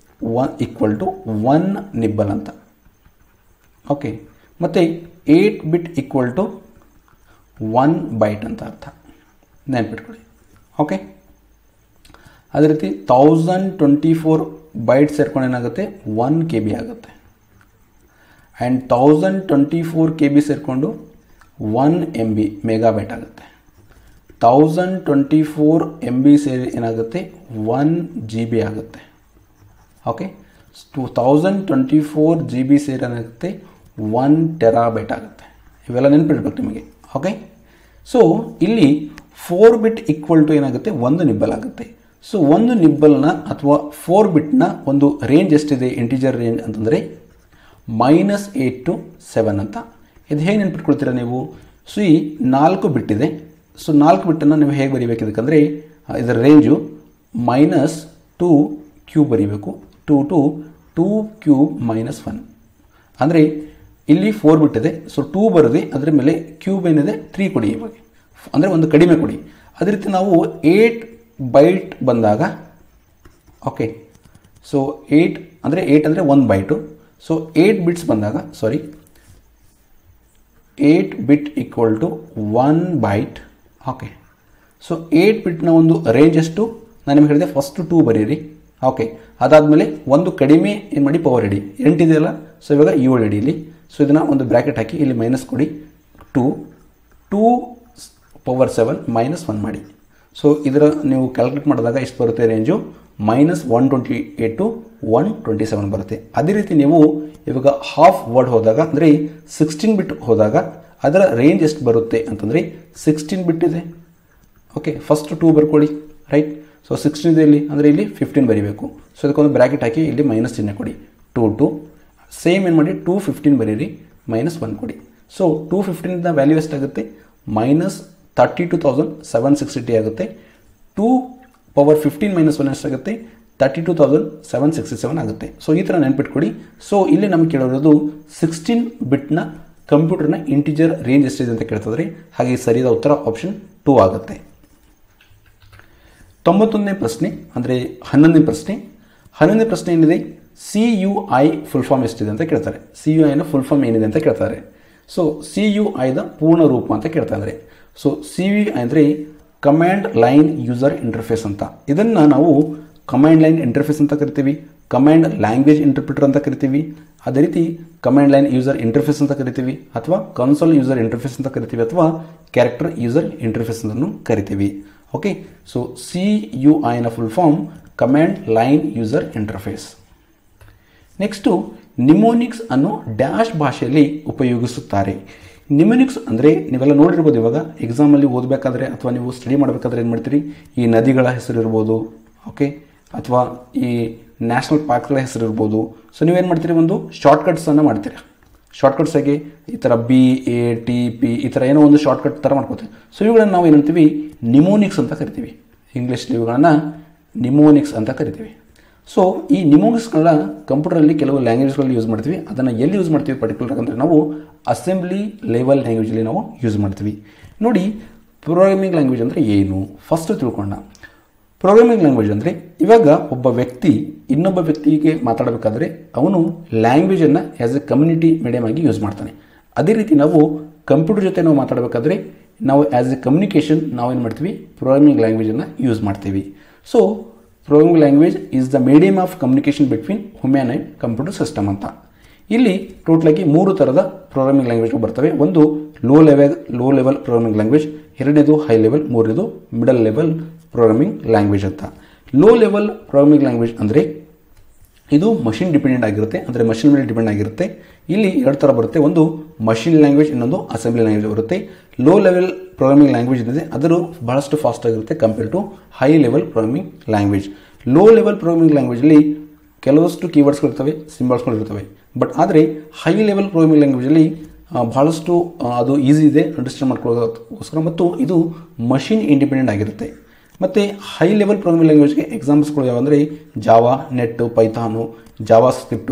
1 ನಿಬ್ಬಲ್ ಅಂತ. ಓಕೆ, ಮತ್ತು 8 ಬಿಟ್ = 1 ಬೈಟ್ ಅಂತ ಅರ್ಥ, ನೆನಪಿಟ್ಕೊಳ್ಳಿ. ಓಕೆ, ಅದೇ ರೀತಿ 1024 ಬೈಟ್ ಸೇರ್ಕೊಂಡು ಏನಾಗುತ್ತೆ 1 KB ಆಗುತ್ತೆ. ಆ್ಯಂಡ್ 1024 KB ಸೇರಿಕೊಂಡು 1 MB ಮೆಗಾಬೈಟ್ ಆಗುತ್ತೆ. 1024 MB ಸೇರಿ ಏನಾಗುತ್ತೆ 1 GB ಆಗುತ್ತೆ. ಓಕೆ, 1024 GB ಸೇರಿ ಏನಾಗುತ್ತೆ 1 ಟೆರಾಬೈಟ್ ಆಗುತ್ತೆ. ಇವೆಲ್ಲ ನೆನಪಿಡ್ಬೇಕು ನಿಮಗೆ. ಓಕೆ, ಸೊ ಇಲ್ಲಿ 4 ಬಿಟ್ = ಏನಾಗುತ್ತೆ 1 ನಿಬ್ಬಲ್ ಆಗುತ್ತೆ. ಸೊ 1 ನಿಬ್ಬಲ್ನ ಅಥವಾ 4 ಬಿಟ್ನ ಒಂದು ರೇಂಜ್ ಎಷ್ಟಿದೆ, ಇಂಟಿಜರ್ ರೇಂಜ್ ಅಂತಂದರೆ -8 to 7 ಅಂತ. ಇದು ಹೇಗೆ ನೆನ್ಪಿಟ್ಕೊಳ್ತೀರಾ ನೀವು? ಸೊ ಈ 4 ಬಿಟ್ ಇದೆ. ಸೊ 4 ಬಿಟ್ಟನ್ನು ನೀವು ಹೇಗೆ ಬರೀಬೇಕು ಇದಕ್ಕಂದರೆ ಇದರ ರೇಂಜು -2 ಕ್ಯೂಬ್ ಬರೀಬೇಕು. 2 to 2 ಕ್ಯೂಬ್ -1 ಅಂದರೆ ಇಲ್ಲಿ 4 ಬಿಟ್ ಇದೆ. ಸೊ 2 ಬರೋದು, ಅದರ ಮೇಲೆ ಕ್ಯೂಬ್ ಏನಿದೆ 3 ಕೊಡಿ, ಇವಾಗ ಅಂದರೆ ಒಂದು ಕಡಿಮೆ ಕೊಡಿ. ಅದೇ ರೀತಿ ನಾವು 8 ಬೈಟ್ ಬಂದಾಗ, ಓಕೆ, ಸೊ 8 ಅಂದರೆ 1 ಬೈಟು. ಸೊ 8 ಬಿಟ್ಸ್ ಬಂದಾಗ, 8 ಬಿಟ್ = 1 ಬೈಟ್. ಓಕೆ, ಸೊ 8 ಬಿಟ್ನ ಒಂದು ರೇಂಜ್ ಎಷ್ಟು ನಾನು ನಿಮಗೆ ಹೇಳಿದೆ, ಫಸ್ಟು 2 ಬರೀರಿ. ಓಕೆ, ಅದಾದಮೇಲೆ ಒಂದು ಕಡಿಮೆ ಏನು ಮಾಡಿ, ಪವರ್ ಇಡಿ 8 ಇದೆಯಲ್ಲ. ಸೊ ಇವಾಗ 7 ಇಡೀಲಿ. ಸೊ ಇದನ್ನು ಒಂದು ಬ್ರ್ಯಾಕೆಟ್ ಹಾಕಿ ಇಲ್ಲಿ ಮೈನಸ್ ಕೊಡಿ. 2 ಪವರ್ 7 -1 ಮಾಡಿ. ಸೊ ಇದರ ನೀವು ಕ್ಯಾಲ್ಕುಲೇಟ್ ಮಾಡಿದಾಗ ಎಷ್ಟು ಬರುತ್ತೆ ರೇಂಜು? -128 to 127 ಬರುತ್ತೆ. ಅದೇ ರೀತಿ ನೀವು ಇವಾಗ ಹಾಫ್ ವರ್ಡ್ ಹೋದಾಗ, ಅಂದರೆ 16 ಬಿಟ್ ಹೋದಾಗ ಅದರ ರೇಂಜ್ ಎಷ್ಟು ಬರುತ್ತೆ ಅಂತಂದರೆ 16 ಬಿಟ್ ಇದೆ. ಓಕೆ, ಫಸ್ಟ್ 2 ಬರ್ಕೊಳ್ಳಿ, ರೈಟ್. ಸೊ 16 ಇದೆ ಇಲ್ಲಿ, ಅಂದರೆ ಇಲ್ಲಿ 15 ಬರೀಬೇಕು. ಸೊ ಅದಕ್ಕೊಂದು ಬ್ರ್ಯಾಕೆಟ್ ಹಾಕಿ ಇಲ್ಲಿ ಮೈನಸ್ ಚಿಹ್ನೆ ಕೊಡಿ. 2 ಸೇಮ್ ಏನು ಮಾಡಿ 215 ಬರೀರಿ, -1 ಕೊಡಿ. ಸೊ 215ನ ವ್ಯಾಲ್ಯೂ ಎಷ್ಟಾಗುತ್ತೆ? -32,760 ಆಗುತ್ತೆ. 2 ಪವರ್ 15 -1 ಎಷ್ಟಾಗುತ್ತೆ? 32,767 ಆಗುತ್ತೆ. ಸೊ ಈ ಥರ ನೆನ್ಪಿಟ್ಕೊಡಿ. ಸೊ ಇಲ್ಲಿ ನಮ್ಗೆ ಕೇಳಿರೋದು 16 ಬಿಟ್ನ ಕಂಪ್ಯೂಟರ್ನ ಇಂಟಿಜರ್ ರೇಂಜ್ ಎಷ್ಟಿದೆ ಅಂತ ಕೇಳ್ತಿದ್ರೆ, ಹಾಗೆ ಸರಿಯಾದ ಉತ್ತರ ಆಪ್ಷನ್ 2 ಆಗುತ್ತೆ. 91ನೇ ಪ್ರಶ್ನೆ ಅಂದರೆ 11ನೇ ಪ್ರಶ್ನೆ. 11ನೇ ಪ್ರಶ್ನೆ ಏನಿದೆ, CUI ಫುಲ್ ಫಾರ್ಮ್ ಎಷ್ಟಿದೆ ಅಂತ ಕೇಳ್ತಾರೆ. CUIನ ಫುಲ್ ಫಾರ್ಮ್ ಏನಿದೆ ಅಂತ ಕೇಳ್ತಾರೆ. ಸೊ CUIದ ಪೂರ್ಣ ರೂಪ ಅಂತ ಕೇಳ್ತಾ ಇದ್ದಾರೆ. ಸೊ CUI ಅಂದರೆ ಕಮಾಂಡ್ ಲೈನ್ ಯೂಸರ್ ಇಂಟರ್ಫೇಸ್ ಅಂತ. ಇದನ್ನು ನಾವು ಕಮಾಂಡ್ ಲೈನ್ ಇಂಟರ್ಫೇಸ್ ಅಂತ ಕರಿತೀವಿ, ಕಮಾಂಡ್ ಲ್ಯಾಂಗ್ವೇಜ್ ಇಂಟರ್ಪ್ರಿಟರ್ ಅಂತ ಕರಿತೀವಿ, ಅದೇ ರೀತಿ ಕಮಾಂಡ್ ಲೈನ್ ಯೂಸರ್ ಇಂಟರ್ಫೇಸ್ ಅಂತ ಕರಿತೀವಿ, ಅಥವಾ ಕನ್ಸೋಲ್ ಯೂಸರ್ ಇಂಟರ್ಫೇಸ್ ಅಂತ ಕರಿತೀವಿ, ಅಥವಾ ಕ್ಯಾರೆಕ್ಟರ್ ಯೂಸರ್ ಇಂಟರ್ಫೇಸ್ ಅಂತ ಕರಿತೀವಿ. ಓಕೆ, ಸೊ CUIನ full form command line user interface. Next mnemonics ಅನ್ನು ಡ್ಯಾಶ್ ಭಾಷೆಯಲ್ಲಿ ಉಪಯೋಗಿಸುತ್ತಾರೆ. ನಿಮೋನಿಕ್ಸ್ ಅಂದರೆ ನೀವೆಲ್ಲ ನೋಡಿರ್ಬೋದು, ಇವಾಗ ಎಕ್ಸಾಮಲ್ಲಿ ಓದಬೇಕಾದ್ರೆ ಅಥವಾ ನೀವು ಸ್ಟಡಿ ಮಾಡಬೇಕಾದ್ರೆ ಏನು ಮಾಡ್ತೀರಿ, ಈ ನದಿಗಳ ಹೆಸರು ಇರ್ಬೋದು, ಓಕೆ, ಅಥವಾ ಈ ನ್ಯಾಷನಲ್ ಪಾರ್ಕ್ಗಳ ಹೆಸರು ಇರ್ಬೋದು. ಸೊ ನೀವೇನು ಮಾಡ್ತೀರಿ, ಒಂದು ಶಾರ್ಟ್ಕಟ್ಸನ್ನು ಮಾಡ್ತೀರಿ. ಶಾರ್ಟ್ಕಟ್ಸ್ ಆಗಿ ಈ ಥರ BATP ಈ ಥರ ಏನೋ ಒಂದು ಶಾರ್ಟ್ಕಟ್ ಥರ ಮಾಡ್ಕೋತೀವಿ. ಸೊ ಇವುಗಳನ್ನು ನಾವು ಏನು ಹೇಳ್ತೀವಿ, ನಿಮೋನಿಕ್ಸ್ ಅಂತ ಕರಿತೀವಿ. ಇಂಗ್ಲೀಷ್ ಇವುಗಳನ್ನು ನಿಮೋನಿಕ್ಸ್ ಅಂತ ಕರಿತೀವಿ. ಸೊ ಈ ನಿಮೋನಿಕ್ಸ್ಗಳನ್ನ ಕಂಪ್ಯೂಟರಲ್ಲಿ ಕೆಲವು ಲ್ಯಾಂಗ್ವೇಜ್ಗಳಲ್ಲಿ ಯೂಸ್ ಮಾಡ್ತೀವಿ. ಅದನ್ನು ಎಲ್ಲಿ ಯೂಸ್ ಮಾಡ್ತೀವಿ ಪರ್ಟಿಕ್ಯುಲರ್ ಅಂದರೆ ನಾವು ಅಸೆಂಬ್ಲಿ ಲೆವೆಲ್ ಲ್ಯಾಂಗ್ವೇಜಲ್ಲಿ ನಾವು ಯೂಸ್ ಮಾಡ್ತೀವಿ. ನೋಡಿ, ಪ್ರೋಗ್ರಾಮಿಂಗ್ ಲ್ಯಾಂಗ್ವೇಜ್ ಅಂದರೆ ಏನು ಫಸ್ಟ್ ತಿಳ್ಕೊಂಡ. ಪ್ರೋಗ್ರಾಮಿಂಗ್ ಲ್ಯಾಂಗ್ವೇಜ್ ಅಂದರೆ ಇವಾಗ ಒಬ್ಬ ವ್ಯಕ್ತಿ ಇನ್ನೊಬ್ಬ ವ್ಯಕ್ತಿಗೆ ಮಾತಾಡಬೇಕಾದ್ರೆ ಅವನು ಲ್ಯಾಂಗ್ವೇಜನ್ನು ಆ್ಯಸ್ ಎ ಕಮ್ಯುನಿಟಿ ಮೀಡಿಯಮ್ ಆಗಿ ಯೂಸ್ ಮಾಡ್ತಾನೆ. ಅದೇ ರೀತಿ ನಾವು ಕಂಪ್ಯೂಟರ್ ಜೊತೆ ನಾವು ಮಾತಾಡಬೇಕಾದ್ರೆ ನಾವು ಆ್ಯಸ್ ಎ ಕಮ್ಯುನಿಕೇಷನ್ ನಾವೇನು ಮಾಡ್ತೀವಿ, ಪ್ರೋಗ್ರಾಮಿಂಗ್ ಲ್ಯಾಂಗ್ವೇಜನ್ನು ಯೂಸ್ ಮಾಡ್ತೀವಿ. So programming language is the medium of communication between human and computer system ಅಂತ. ಇಲ್ಲಿ ಟೋಟಲಾಗಿ 3 ಥರದ ಪ್ರೋಗ್ರಾಮಿಂಗ್ ಲ್ಯಾಂಗ್ವೇಜ್ ಬರ್ತವೆ. ಒಂದು ಲೋ ಲೆವೆಲ್ ಪ್ರೋಗ್ರಾಮಿಂಗ್ ಲ್ಯಾಂಗ್ವೇಜ್, ಎರಡನೇದು ಹೈ ಲೆವೆಲ್, ಮೂರನೇದು ಮಿಡಲ್ ಲೆವೆಲ್ ಪ್ರೋಗ್ರಾಮಿಂಗ್ ಲ್ಯಾಂಗ್ವೇಜ್ ಅಂತ. ಲೋ ಲೆವೆಲ್ ಪ್ರೋಗ್ರಾಮಿಂಗ್ ಲ್ಯಾಂಗ್ವೇಜ್ ಅಂದರೆ ಇದು ಮಷಿನ್ ಡಿಪೆಂಡೆಂಟ್ ಆಗಿರುತ್ತೆ, ಅಂದರೆ ಮಷಿನ್ ಮೇಲೆ ಡಿಪೆಂಡ್ ಆಗಿರುತ್ತೆ. ಇಲ್ಲಿ 2 ಥರ ಬರುತ್ತೆ, ಒಂದು ಮಷಿನ್ ಲ್ಯಾಂಗ್ವೇಜ್, ಇನ್ನೊಂದು ಅಸೆಂಬ್ಲಿ ಲ್ಯಾಂಗ್ವೇಜ್ ಬರುತ್ತೆ. ಲೋ ಲೆವೆಲ್ ಪ್ರೋಗ್ರಾಮಿಂಗ್ ಲ್ಯಾಂಗ್ವೇಜ್ ಏನಿದೆ ಅದರ ಬಹಳಷ್ಟು ಫಾಸ್ಟ್ ಆಗಿರುತ್ತೆ compare to high level programming language. Low level programming ಲ್ಯಾಂಗ್ವೇಜಲ್ಲಿ ಕೆಲವಷ್ಟು ಕೀವರ್ಡ್ಸ್ಗಳಿರ್ತವೆ, ಸಿಂಬಲ್ಸ್ಗಳಿರ್ತವೆ. ಬಟ್ ಆದರೆ ಹೈ ಲೆವೆಲ್ ಪ್ರೋಗ್ರಾಮಿಂಗ್ ಲ್ಯಾಂಗ್ವೇಜಲ್ಲಿ ಬಹಳಷ್ಟು ಅದು ಈಸಿ ಇದೆ ಅಂಡರ್ಸ್ಟ್ಯಾಂಡ್ ಮಾಡ್ಕೊಳ್ಳೋದಕ್ಕೋಸ್ಕರ, ಮತ್ತು ಇದು ಮಷಿನ್ ಇಂಡಿಪೆಂಡೆಂಟ್ ಆಗಿರುತ್ತೆ. ಮತ್ತು ಹೈ ಲೆವೆಲ್ ಪ್ರೋಗ್ರಾಮಿಂಗ್ ಲ್ಯಾಂಗ್ವೇಜ್ಗೆ ಎಕ್ಸಾಂಪಲ್ಸ್ಗಳು ಯಾವಂದರೆ Java, net, Python, JavaScript,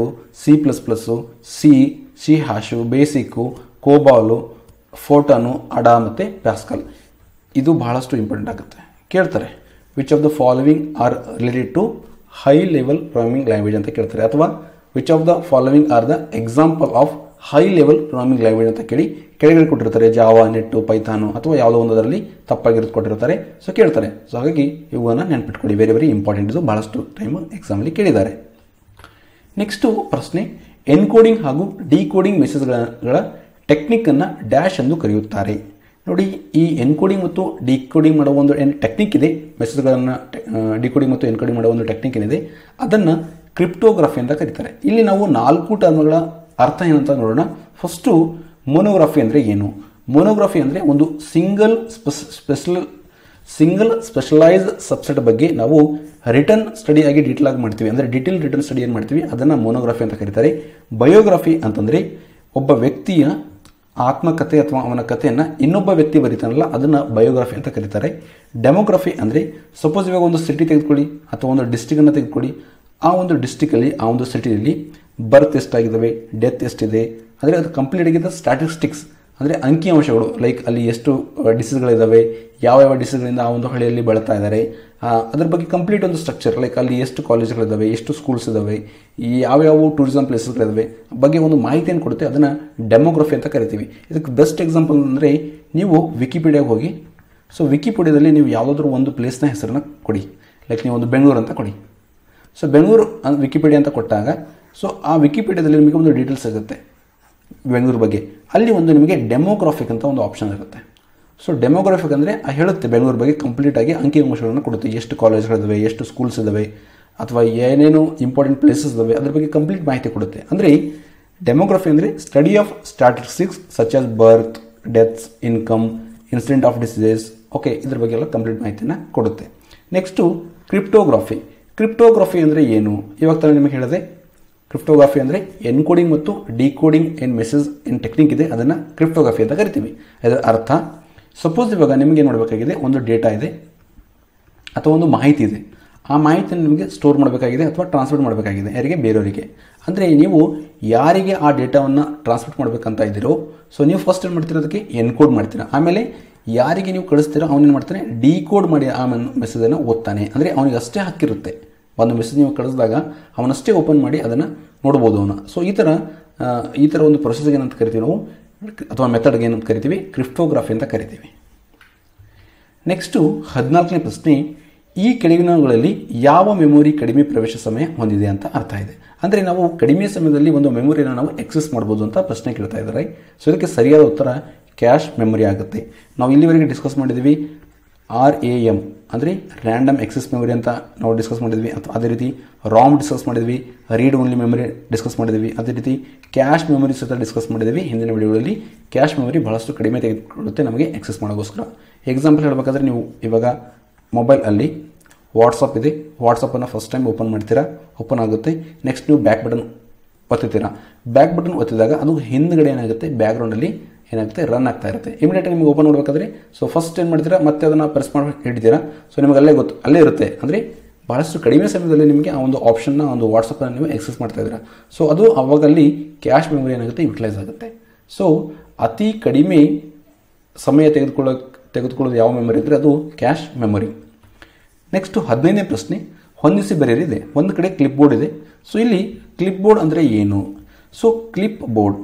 C++, C#, BASIC, COBOL, Fortran, Ada ಮತ್ತು ಪ್ಯಾಸ್ಕಲ್. ಇದು ಬಹಳಷ್ಟು ಇಂಪಾರ್ಟೆಂಟ್ ಆಗುತ್ತೆ. ಕೇಳ್ತಾರೆ, which of the following are related to high level programming language ಅಂತ ಕೇಳ್ತಾರೆ, ಅಥವಾ which of the following are the example of high level programming language ಅಂತ ಕೇಳಿ ಕೆಳಗಡೆ ಕೊಟ್ಟಿರ್ತಾರೆ. ಜಾವಾ, ನೆಟ್, ಪೈಥಾನು ಅಥವಾ ಯಾವುದೋ ಒಂದರಲ್ಲಿ ತಪ್ಪಾಗಿರೋದು ಕೊಟ್ಟಿರ್ತಾರೆ. ಸೊ ಕೇಳ್ತಾರೆ. ಸೊ ಹಾಗಾಗಿ ಇವುಗಳನ್ನು ನೆನ್ಪಿಟ್ಕೊಳ್ಳಿ, ವೆರಿ ವೆರಿ ಇಂಪಾರ್ಟೆಂಟ್. ಇದು ಬಹಳಷ್ಟು ಟೈಮ್ ಎಕ್ಸಾಮಲ್ಲಿ ಕೇಳಿದ್ದಾರೆ. ನೆಕ್ಸ್ಟು ಪ್ರಶ್ನೆ, ಎನ್ಕೋಡಿಂಗ್ ಹಾಗೂ ಡಿಕೋಡಿಂಗ್ ಮೆಸೇಜ್ಗಳ ಟೆಕ್ನಿಕ್ಕನ್ನು ಡ್ಯಾಶ್ ಎಂದು ಕರೆಯುತ್ತಾರೆ. ನೋಡಿ, ಈ ಎನ್ಕೋಡಿಂಗ್ ಮತ್ತು ಡಿಕೋಡಿಂಗ್ ಮಾಡುವ ಒಂದು ಟೆಕ್ನಿಕ್ ಇದೆ. ಮೆಸೇಜ್ಗಳನ್ನು ಡಿಕೋಡಿಂಗ್ ಮತ್ತು ಎನ್ಕೋಡಿಂಗ್ ಮಾಡುವ ಒಂದು ಟೆಕ್ನಿಕ್ ಏನಿದೆ ಅದನ್ನು ಕ್ರಿಪ್ಟೋಗ್ರಫಿ ಅಂತ ಕರೀತಾರೆ. ಇಲ್ಲಿ ನಾವು 4 ಟರ್ಮ್ಗಳ ಅರ್ಥ ಏನಂತ ನೋಡೋಣ. ಫಸ್ಟು ಮೋನೋಗ್ರಫಿ ಅಂದರೆ ಏನು? ಮೋನೋಗ್ರಫಿ ಅಂದರೆ ಒಂದು ಸಿಂಗಲ್ ಸ್ಪೆಷಲೈಸ್ಡ್ ಸಬ್ಸೆಟ್ ಬಗ್ಗೆ ನಾವು ರಿಟರ್ನ್ ಸ್ಟಡಿಯಾಗಿ ಡೀಟೇಲ್ ಆಗಿ ಮಾಡ್ತೀವಿ, ಅಂದರೆ ಡೀಟೇಲ್ ರಿಟರ್ನ್ ಸ್ಟಡಿ ಏನು ಮಾಡ್ತೀವಿ ಅದನ್ನು ಮೋನೋಗ್ರಫಿ ಅಂತ ಕರೀತಾರೆ. ಬಯೋಗ್ರಫಿ ಅಂತಂದರೆ ಒಬ್ಬ ವ್ಯಕ್ತಿಯ ಆತ್ಮಕಥೆ ಅಥವಾ ಅವನ ಕಥೆಯನ್ನು ಇನ್ನೊಬ್ಬ ವ್ಯಕ್ತಿ ಬರೀತಾನಲ್ಲ ಅದನ್ನು ಬಯೋಗ್ರಫಿ ಅಂತ ಕರೀತಾರೆ. ಡೆಮೋಗ್ರಫಿ ಅಂದರೆ ಸಪೋಸ್ ಇವಾಗ ಒಂದು ಸಿಟಿ ತೆಗೆದುಕೊಳ್ಳಿ ಅಥವಾ ಒಂದು ಡಿಸ್ಟ್ರಿಕ್ಟನ್ನು ತೆಗೆದುಕೊಳ್ಳಿ, ಆ ಒಂದು ಡಿಸ್ಟ್ರಿಕ್ಟಲ್ಲಿ ಆ ಒಂದು ಸಿಟಿಯಲ್ಲಿ ಬರ್ತ್ ಎಷ್ಟಾಗಿದ್ದಾವೆ, ಡೆತ್ ಎಷ್ಟಿದೆ, ಅಂದರೆ ಅದು ಕಂಪ್ಲೀಟ್ ಆಗಿದ್ದ ಸ್ಟ್ಯಾಟಿಸ್ಟಿಕ್ಸ್ ಅಂದರೆ ಅಂಕಿಅಂಶಗಳು, ಲೈಕ್ ಅಲ್ಲಿ ಎಷ್ಟು ಡಿಸೀಸ್ಗಳಿದ್ದಾವೆ, ಯಾವ ಡಿಸೀಸ್ಗಳಿಂದ ಆ ಒಂದು ಹಳ್ಳಿಯಲ್ಲಿ ಬಳಲ್ತಾ ಇದ್ದಾರೆ, ಅದ್ರ ಬಗ್ಗೆ ಕಂಪ್ಲೀಟ್ ಒಂದು ಸ್ಟ್ರಕ್ಚರ್, ಲೈಕ್ ಅಲ್ಲಿ ಎಷ್ಟು ಕಾಲೇಜ್ಗಳಿದ್ದಾವೆ, ಎಷ್ಟು ಸ್ಕೂಲ್ಸ್ ಇದ್ದಾವೆ, ಯಾವ್ಯಾವ ಟೂರಿಸಮ್ ಪ್ಲೇಸಸ್ಗಳಿದ್ದಾವೆ ಬಗ್ಗೆ ಒಂದು ಮಾಹಿತಿಯನ್ನು ಕೊಡುತ್ತೆ. ಅದನ್ನು ಡೆಮೋಗ್ರಫಿ ಅಂತ ಕರಿತೀವಿ. ಇದಕ್ಕೆ ಬೆಸ್ಟ್ ಎಕ್ಸಾಂಪಲ್ ಅಂದರೆ ನೀವು ವಿಕಿಪೀಡಿಯಾಗೆ ಹೋಗಿ. ಸೊ ವಿಕಿಪೀಡಿಯಾದಲ್ಲಿ ನೀವು ಯಾವುದಾದ್ರೂ ಒಂದು ಪ್ಲೇಸ್ನ ಹೆಸರನ್ನ ಕೊಡಿ, ಲೈಕ್ ನೀವು ಒಂದು ಬೆಂಗಳೂರು ಅಂತ ಕೊಡಿ. ಸೊ ಬೆಂಗಳೂರು ವಿಕಿಪೀಡಿಯಾ ಅಂತ ಕೊಟ್ಟಾಗ ಸೊ ಆ ವಿಕಿಪೀಡಿಯಾದಲ್ಲಿ ನಿಮಗೆ ಒಂದು ಡೀಟೇಲ್ಸ್ ಸಿಗುತ್ತೆ ಬೆಂಗಳೂರು ಬಗ್ಗೆ. ಅಲ್ಲಿ ಒಂದು ನಿಮಗೆ ಡೆಮೋಗ್ರಾಫಿಕ್ ಅಂತ ಒಂದು ಆಪ್ಷನ್ ಇರುತ್ತೆ. ಸೊ ಡೆಮೋಗ್ರಾಫಿಕ್ ಅಂದರೆ ಹೇಳುತ್ತೆ ಬೆಂಗಳೂರು ಬಗ್ಗೆ ಕಂಪ್ಲೀಟಾಗಿ ಅಂಕಿಅಂಶಗಳನ್ನು ಕೊಡುತ್ತೆ. ಎಷ್ಟು ಕಾಲೇಜ್ಗಳಿದ್ದಾವೆ, ಎಷ್ಟು ಸ್ಕೂಲ್ಸ್ ಇದ್ದಾವೆ, ಅಥವಾ ಏನೇನು ಇಂಪಾರ್ಟೆಂಟ್ ಪ್ಲೇಸಸ್ ಇದ್ದಾವೆ ಅದ್ರ ಬಗ್ಗೆ ಕಂಪ್ಲೀಟ್ ಮಾಹಿತಿ ಕೊಡುತ್ತೆ. ಅಂದರೆ ಡೆಮೋಗ್ರಫಿ ಅಂದರೆ study of statistics such as birth, deaths, income, incident of diseases, okay, ಇದ್ರ ಬಗ್ಗೆ ಎಲ್ಲ ಕಂಪ್ಲೀಟ್ ಮಾಹಿತಿಯನ್ನು ಕೊಡುತ್ತೆ. Next cryptography. ಕ್ರಿಪ್ಟೋಗ್ರಫಿ ಅಂದರೆ ಏನು? ಇವಾಗ ತಾನೇ ನಿಮಗೆ ಹೇಳಿದೆ, ಕ್ರಿಪ್ಟೋಗ್ರಫಿ ಅಂದರೆ ಎನ್ಕೋಡಿಂಗ್ ಮತ್ತು ಡಿಕೋಡಿಂಗ್ ಏನು ಮೆಸೇಜ್ ಏನು ಟೆಕ್ನಿಕ್ ಇದೆ ಅದನ್ನು ಕ್ರಿಪ್ಟೋಗ್ರಫಿ ಅಂತ ಕರಿತೀವಿ. ಅದರ ಅರ್ಥ, ಸಪೋಸ್ ಇವಾಗ ನಿಮಗೆ ಏನು ಮಾಡಬೇಕಾಗಿದೆ, ಒಂದು ಡೇಟಾ ಇದೆ ಅಥವಾ ಒಂದು ಮಾಹಿತಿ ಇದೆ, ಆ ಮಾಹಿತಿಯನ್ನು ನಿಮಗೆ ಸ್ಟೋರ್ ಮಾಡಬೇಕಾಗಿದೆ ಅಥವಾ ಟ್ರಾನ್ಸ್ಮಿಟ್ ಮಾಡಬೇಕಾಗಿದೆ ಯಾರಿಗೆ, ಬೇರೆಯವರಿಗೆ. ಅಂದರೆ ನೀವು ಯಾರಿಗೆ ಆ ಡೇಟಾವನ್ನು ಟ್ರಾನ್ಸ್ಮಿಟ್ ಮಾಡಬೇಕಂತ ಇದ್ದೀರೋ, ಸೊ ನೀವು ಫಸ್ಟ್ ಏನು ಮಾಡ್ತೀರ, ಅದಕ್ಕೆ ಎನ್ಕೋಡ್ ಮಾಡ್ತೀರಾ. ಆಮೇಲೆ ಯಾರಿಗೆ ನೀವು ಕಳಿಸ್ತೀರೋ ಅವನೇನು ಮಾಡ್ತಾನೆ, ಡಿಕೋಡ್ ಮಾಡಿ ಆ ಮೆಸೇಜನ್ನು ಓದ್ತಾನೆ. ಅಂದರೆ ಅವನಿಗೆ ಅಷ್ಟೇ ಹಕ್ಕಿರುತ್ತೆ. ಒಂದು ಮೆಸೇಜ್ ನೀವು ಕಳಿಸಿದಾಗ ಅವನಷ್ಟೇ ಓಪನ್ ಮಾಡಿ ಅದನ್ನು ನೋಡ್ಬೋದು ಅವನು. ಸೊ ಈ ಥರ ಒಂದು ಪ್ರೊಸೆಸ್ಗೆ ಏನಂತ ಕರಿತೀವಿ ನಾವು, ಅಥವಾ ಮೆಥಡ್ಗೆ ಏನಂತ ಕರಿತೀವಿ, ಕ್ರಿಪ್ಟೋಗ್ರಫಿ ಅಂತ ಕರಿತೀವಿ. ನೆಕ್ಸ್ಟು 14ನೇ ಪ್ರಶ್ನೆ, ಈ ಕೆಳಗಿನವುಗಳಲ್ಲಿ ಯಾವ ಮೆಮೊರಿ ಕಡಿಮೆ ಪ್ರವೇಶ ಸಮಯ ಹೊಂದಿದೆ ಅಂತ ಅರ್ಥ ಇದೆ. ಅಂದರೆ ನಾವು ಕಡಿಮೆ ಸಮಯದಲ್ಲಿ ಒಂದು ಮೆಮೊರಿನ ನಾವು ಎಕ್ಸೆಸ್ ಮಾಡ್ಬೋದು ಅಂತ ಪ್ರಶ್ನೆ ಕೇಳ್ತಾ ಇದ್ದಾರೆ. ಸೊ ಇದಕ್ಕೆ ಸರಿಯಾದ ಉತ್ತರ ಕ್ಯಾಶ್ ಮೆಮೊರಿ ಆಗುತ್ತೆ. ನಾವು ಇಲ್ಲಿವರೆಗೆ ಡಿಸ್ಕಸ್ ಮಾಡಿದ್ವಿ RAM ಅಂದರೆ ರ್ಯಾಂಡಮ್ ಎಕ್ಸೆಸ್ ಮೆಮೊರಿ ಅಂತ ನಾವು ಡಿಸ್ಕಸ್ ಮಾಡಿದ್ವಿ. ಅಥವಾ ಅದೇ ರೀತಿ ರಾಮ್ ಡಿಸ್ಕಸ್ ಮಾಡಿದ್ವಿ, ರೀಡ್ ಓನ್ಲಿ ಮೆಮೊರಿ ಡಿಸ್ಕಸ್ ಮಾಡಿದ್ವಿ, ಅದೇ ರೀತಿ ಕ್ಯಾಶ್ ಮೆಮೊರಿ ಸಹ ಡಿಸ್ಕಸ್ ಮಾಡಿದ್ವಿ. ಹಿಂದಿನ ವಿಡಿಯೋಗಳಲ್ಲಿ ಕ್ಯಾಶ್ ಮೆಮೊರಿ ಬಹಳಷ್ಟು ಕಡಿಮೆ ತೆಗೆದುಕೊಳ್ಳುತ್ತೆ ನಮಗೆ ಎಕ್ಸೆಸ್ ಮಾಡೋಕ್ಕೋಸ್ಕರ. ಎಕ್ಸಾಂಪಲ್ ಹೇಳಬೇಕಾದ್ರೆ, ನೀವು ಇವಾಗ ಮೊಬೈಲಲ್ಲಿ ವಾಟ್ಸಪ್ ಇದೆ, ವಾಟ್ಸಪ್ಪನ್ನು ಫಸ್ಟ್ ಟೈಮ್ ಓಪನ್ ಮಾಡ್ತೀರಾ, ಓಪನ್ ಆಗುತ್ತೆ. ನೆಕ್ಸ್ಟ್ ನೀವು ಬ್ಯಾಕ್ ಬಟನ್ ಒತ್ತುತ್ತೀರಾ. ಬ್ಯಾಕ್ ಬಟನ್ ಒತ್ತಿದಾಗ ಅದು ಹಿಂದ್ಗಡೆ ಏನಾಗುತ್ತೆ, ಬ್ಯಾಕ್ಗ್ರೌಂಡಲ್ಲಿ ಏನಾಗುತ್ತೆ, ರನ್ ಆಗ್ತಾ ಇರುತ್ತೆ. ಇಮಿಡಿಯೇಟಾಗಿ ನಿಮಗೆ ಓಪನ್ ಮಾಡಬೇಕಾದ್ರೆ ಸೊ ಫಸ್ಟ್ ಏನು ಮಾಡ್ತೀರಾ, ಮತ್ತೆ ಅದನ್ನು ಪ್ರೆಸ್ ಮಾಡಿ ಹಿಡಿತೀರಾ. ಸೊ ನಿಮಗೆ ಅಲ್ಲೇ ಇರುತ್ತೆ. ಅಂದರೆ ಭಾಳಷ್ಟು ಕಡಿಮೆ ಸಮಯದಲ್ಲಿ ನಿಮಗೆ ಆ ಒಂದು ಆಪ್ಷನ್ನ, ಒಂದು ವಾಟ್ಸಪ್ಪನ್ನು ನೀವು ಎಕ್ಸೆಸ್ ಮಾಡ್ತಾ ಇದ್ದೀರಾ. ಸೊ ಅದು ಅವಾಗಲ್ಲಿ ಕ್ಯಾಶ್ ಮೆಮೊರಿ ಏನಾಗುತ್ತೆ, ಯುಟಿಲೈಸ್ ಆಗುತ್ತೆ. ಸೊ ಅತಿ ಕಡಿಮೆ ಸಮಯ ತೆಗೆದುಕೊಳ್ಳೋದು ಯಾವ ಮೆಮೊರಿ ಅಂದರೆ ಅದು ಕ್ಯಾಶ್ ಮೆಮೊರಿ. ನೆಕ್ಸ್ಟು 15ನೇ ಪ್ರಶ್ನೆ, ಹೊಂದಿಸಿ ಬರೆಯಲಿದೆ. ಒಂದು ಕಡೆ ಕ್ಲಿಪ್ ಬೋರ್ಡ್ ಇದೆ. ಸೊ ಇಲ್ಲಿ ಕ್ಲಿಪ್ ಬೋರ್ಡ್ ಅಂದರೆ ಏನು? ಸೊ ಕ್ಲಿಪ್ ಬೋರ್ಡ್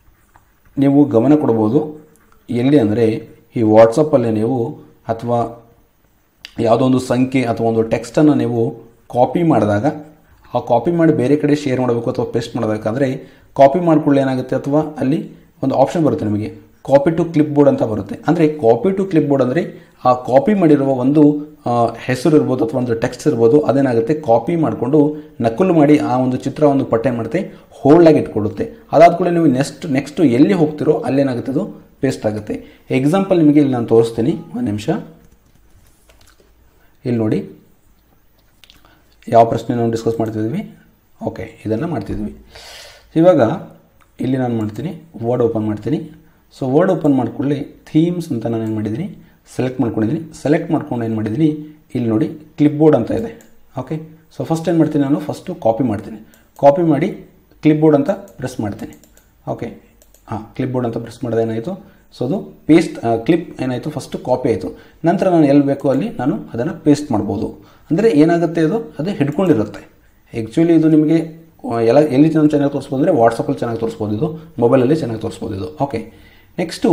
ನೀವು ಗಮನ ಕೊಡ್ಬೋದು ಎಲ್ಲಿ ಅಂದರೆ, ಈ ವಾಟ್ಸಪ್ಪಲ್ಲಿ ನೀವು ಅಥವಾ ಯಾವುದೋ ಒಂದು ಸಂಖ್ಯೆ ಅಥವಾ ಒಂದು ಟೆಕ್ಸ್ಟನ್ನು ನೀವು ಕಾಪಿ ಮಾಡಿದಾಗ, ಆ ಕಾಪಿ ಮಾಡಿ ಬೇರೆ ಕಡೆ ಶೇರ್ ಮಾಡಬೇಕು ಅಥವಾ ಪೇಸ್ಟ್ ಮಾಡಬೇಕಾದ್ರೆ ಕಾಪಿ ಮಾಡಿಕೊಳ್ಳಿ ಏನಾಗುತ್ತೆ, ಅಥವಾ ಅಲ್ಲಿ ಒಂದು ಆಪ್ಷನ್ ಬರುತ್ತೆ ನಿಮಗೆ, ಕಾಪಿ ಟು ಕ್ಲಿಪ್ ಬೋರ್ಡ್ ಅಂತ ಬರುತ್ತೆ. ಅಂದರೆ ಕಾಪಿ ಟು ಕ್ಲಿಪ್ ಬೋರ್ಡ್ ಅಂದರೆ ಆ ಕಾಪಿ ಮಾಡಿರುವ ಒಂದು ಹೆಸರು ಇರ್ಬೋದು ಅಥವಾ ಒಂದು ಟೆಕ್ಸ್ಟ್ ಇರ್ಬೋದು, ಅದೇನಾಗುತ್ತೆ ಕಾಪಿ ಮಾಡಿಕೊಂಡು ನಕಲು ಮಾಡಿ ಆ ಒಂದು ಚಿತ್ರ, ಒಂದು ಪಟ್ಟೆ ಮಾಡುತ್ತೆ, ಹೋಲ್ಡಾಗಿ ಇಟ್ಕೊಳ್ಳುತ್ತೆ. ಅದಾದ ಕೂಡ ನೀವು ನೆಕ್ಸ್ಟ್ ಎಲ್ಲಿ ಹೋಗ್ತಿರೋ ಅಲ್ಲೇನಾಗುತ್ತೆ, ಅದು ಪೇಸ್ಟ್ ಆಗುತ್ತೆ. ಎಕ್ಸಾಂಪಲ್ ನಿಮಗೆ ಇಲ್ಲಿ ನಾನು ತೋರಿಸ್ತೀನಿ, ಒಂದು ನಿಮಿಷ. ಇಲ್ಲಿ ನೋಡಿ, ಯಾವ ಪ್ರಶ್ನೆ ನಾವು ಡಿಸ್ಕಸ್ ಮಾಡ್ತಿದ್ವಿ. ಓಕೆ, ಇದನ್ನು ಮಾಡ್ತಿದ್ವಿ. ಇವಾಗ ಇಲ್ಲಿ ನಾನು ಮಾಡ್ತೀನಿ, ವರ್ಡ್ ಓಪನ್ ಮಾಡ್ತೀನಿ. ಸೊ ವರ್ಡ್ ಓಪನ್ ಮಾಡ್ಕೊಳ್ಳಿ, ಥೀಮ್ಸ್ ಅಂತ ನಾನು ಏನು ಮಾಡಿದ್ದೀನಿ, ಸೆಲೆಕ್ಟ್ ಮಾಡ್ಕೊಂಡಿದ್ದೀನಿ. ಸೆಲೆಕ್ಟ್ ಮಾಡ್ಕೊಂಡು ಏನು ಮಾಡಿದ್ದೀನಿ, ಇಲ್ಲಿ ನೋಡಿ ಕ್ಲಿಪ್ ಬೋರ್ಡ್ ಅಂತ ಇದೆ. ಓಕೆ, ಸೊ ಫಸ್ಟ್ ಏನು ಮಾಡ್ತೀನಿ, ನಾನು ಫಸ್ಟು ಕಾಪಿ ಮಾಡ್ತೀನಿ. ಕಾಪಿ ಮಾಡಿ ಕ್ಲಿಪ್ ಬೋರ್ಡ್ ಅಂತ ಪ್ರೆಸ್ ಮಾಡ್ತೀನಿ. ಓಕೆ, ಕ್ಲಿಪ್ ಬೋರ್ಡ್ ಅಂತ ಪ್ರೆಸ್ ಮಾಡಿದೆ, ಏನಾಯಿತು, ಸೊ ಅದು ಪೇಸ್ಟ್ ಕ್ಲಿಪ್ ಏನಾಯಿತು, ಫಸ್ಟು ಕಾಪಿ ಆಯಿತು. ನಂತರ ನಾನು ಎಲ್ಲಿ ಬೇಕೋ ಅಲ್ಲಿ ನಾನು ಅದನ್ನು ಪೇಸ್ಟ್ ಮಾಡ್ಬೋದು. ಅಂದರೆ ಏನಾಗುತ್ತೆ, ಅದು ಹಿಡ್ಕೊಂಡಿರುತ್ತೆ. ಆ್ಯಕ್ಚುಲಿ ಇದು ನಿಮಗೆ ಎಲ್ಲಿ ಚೆನ್ನಾಗಿ ತೋರಿಸ್ಬೋದು ಅಂದರೆ ವಾಟ್ಸಪ್ಪಲ್ಲಿ ಚೆನ್ನಾಗಿ ತೋರಿಸ್ಬೋದು, ಇದು ಮೊಬೈಲಲ್ಲಿ ಚೆನ್ನಾಗಿ ತೋರಿಸ್ಬೋದು ಇದು. ಓಕೆ, ನೆಕ್ಸ್ಟು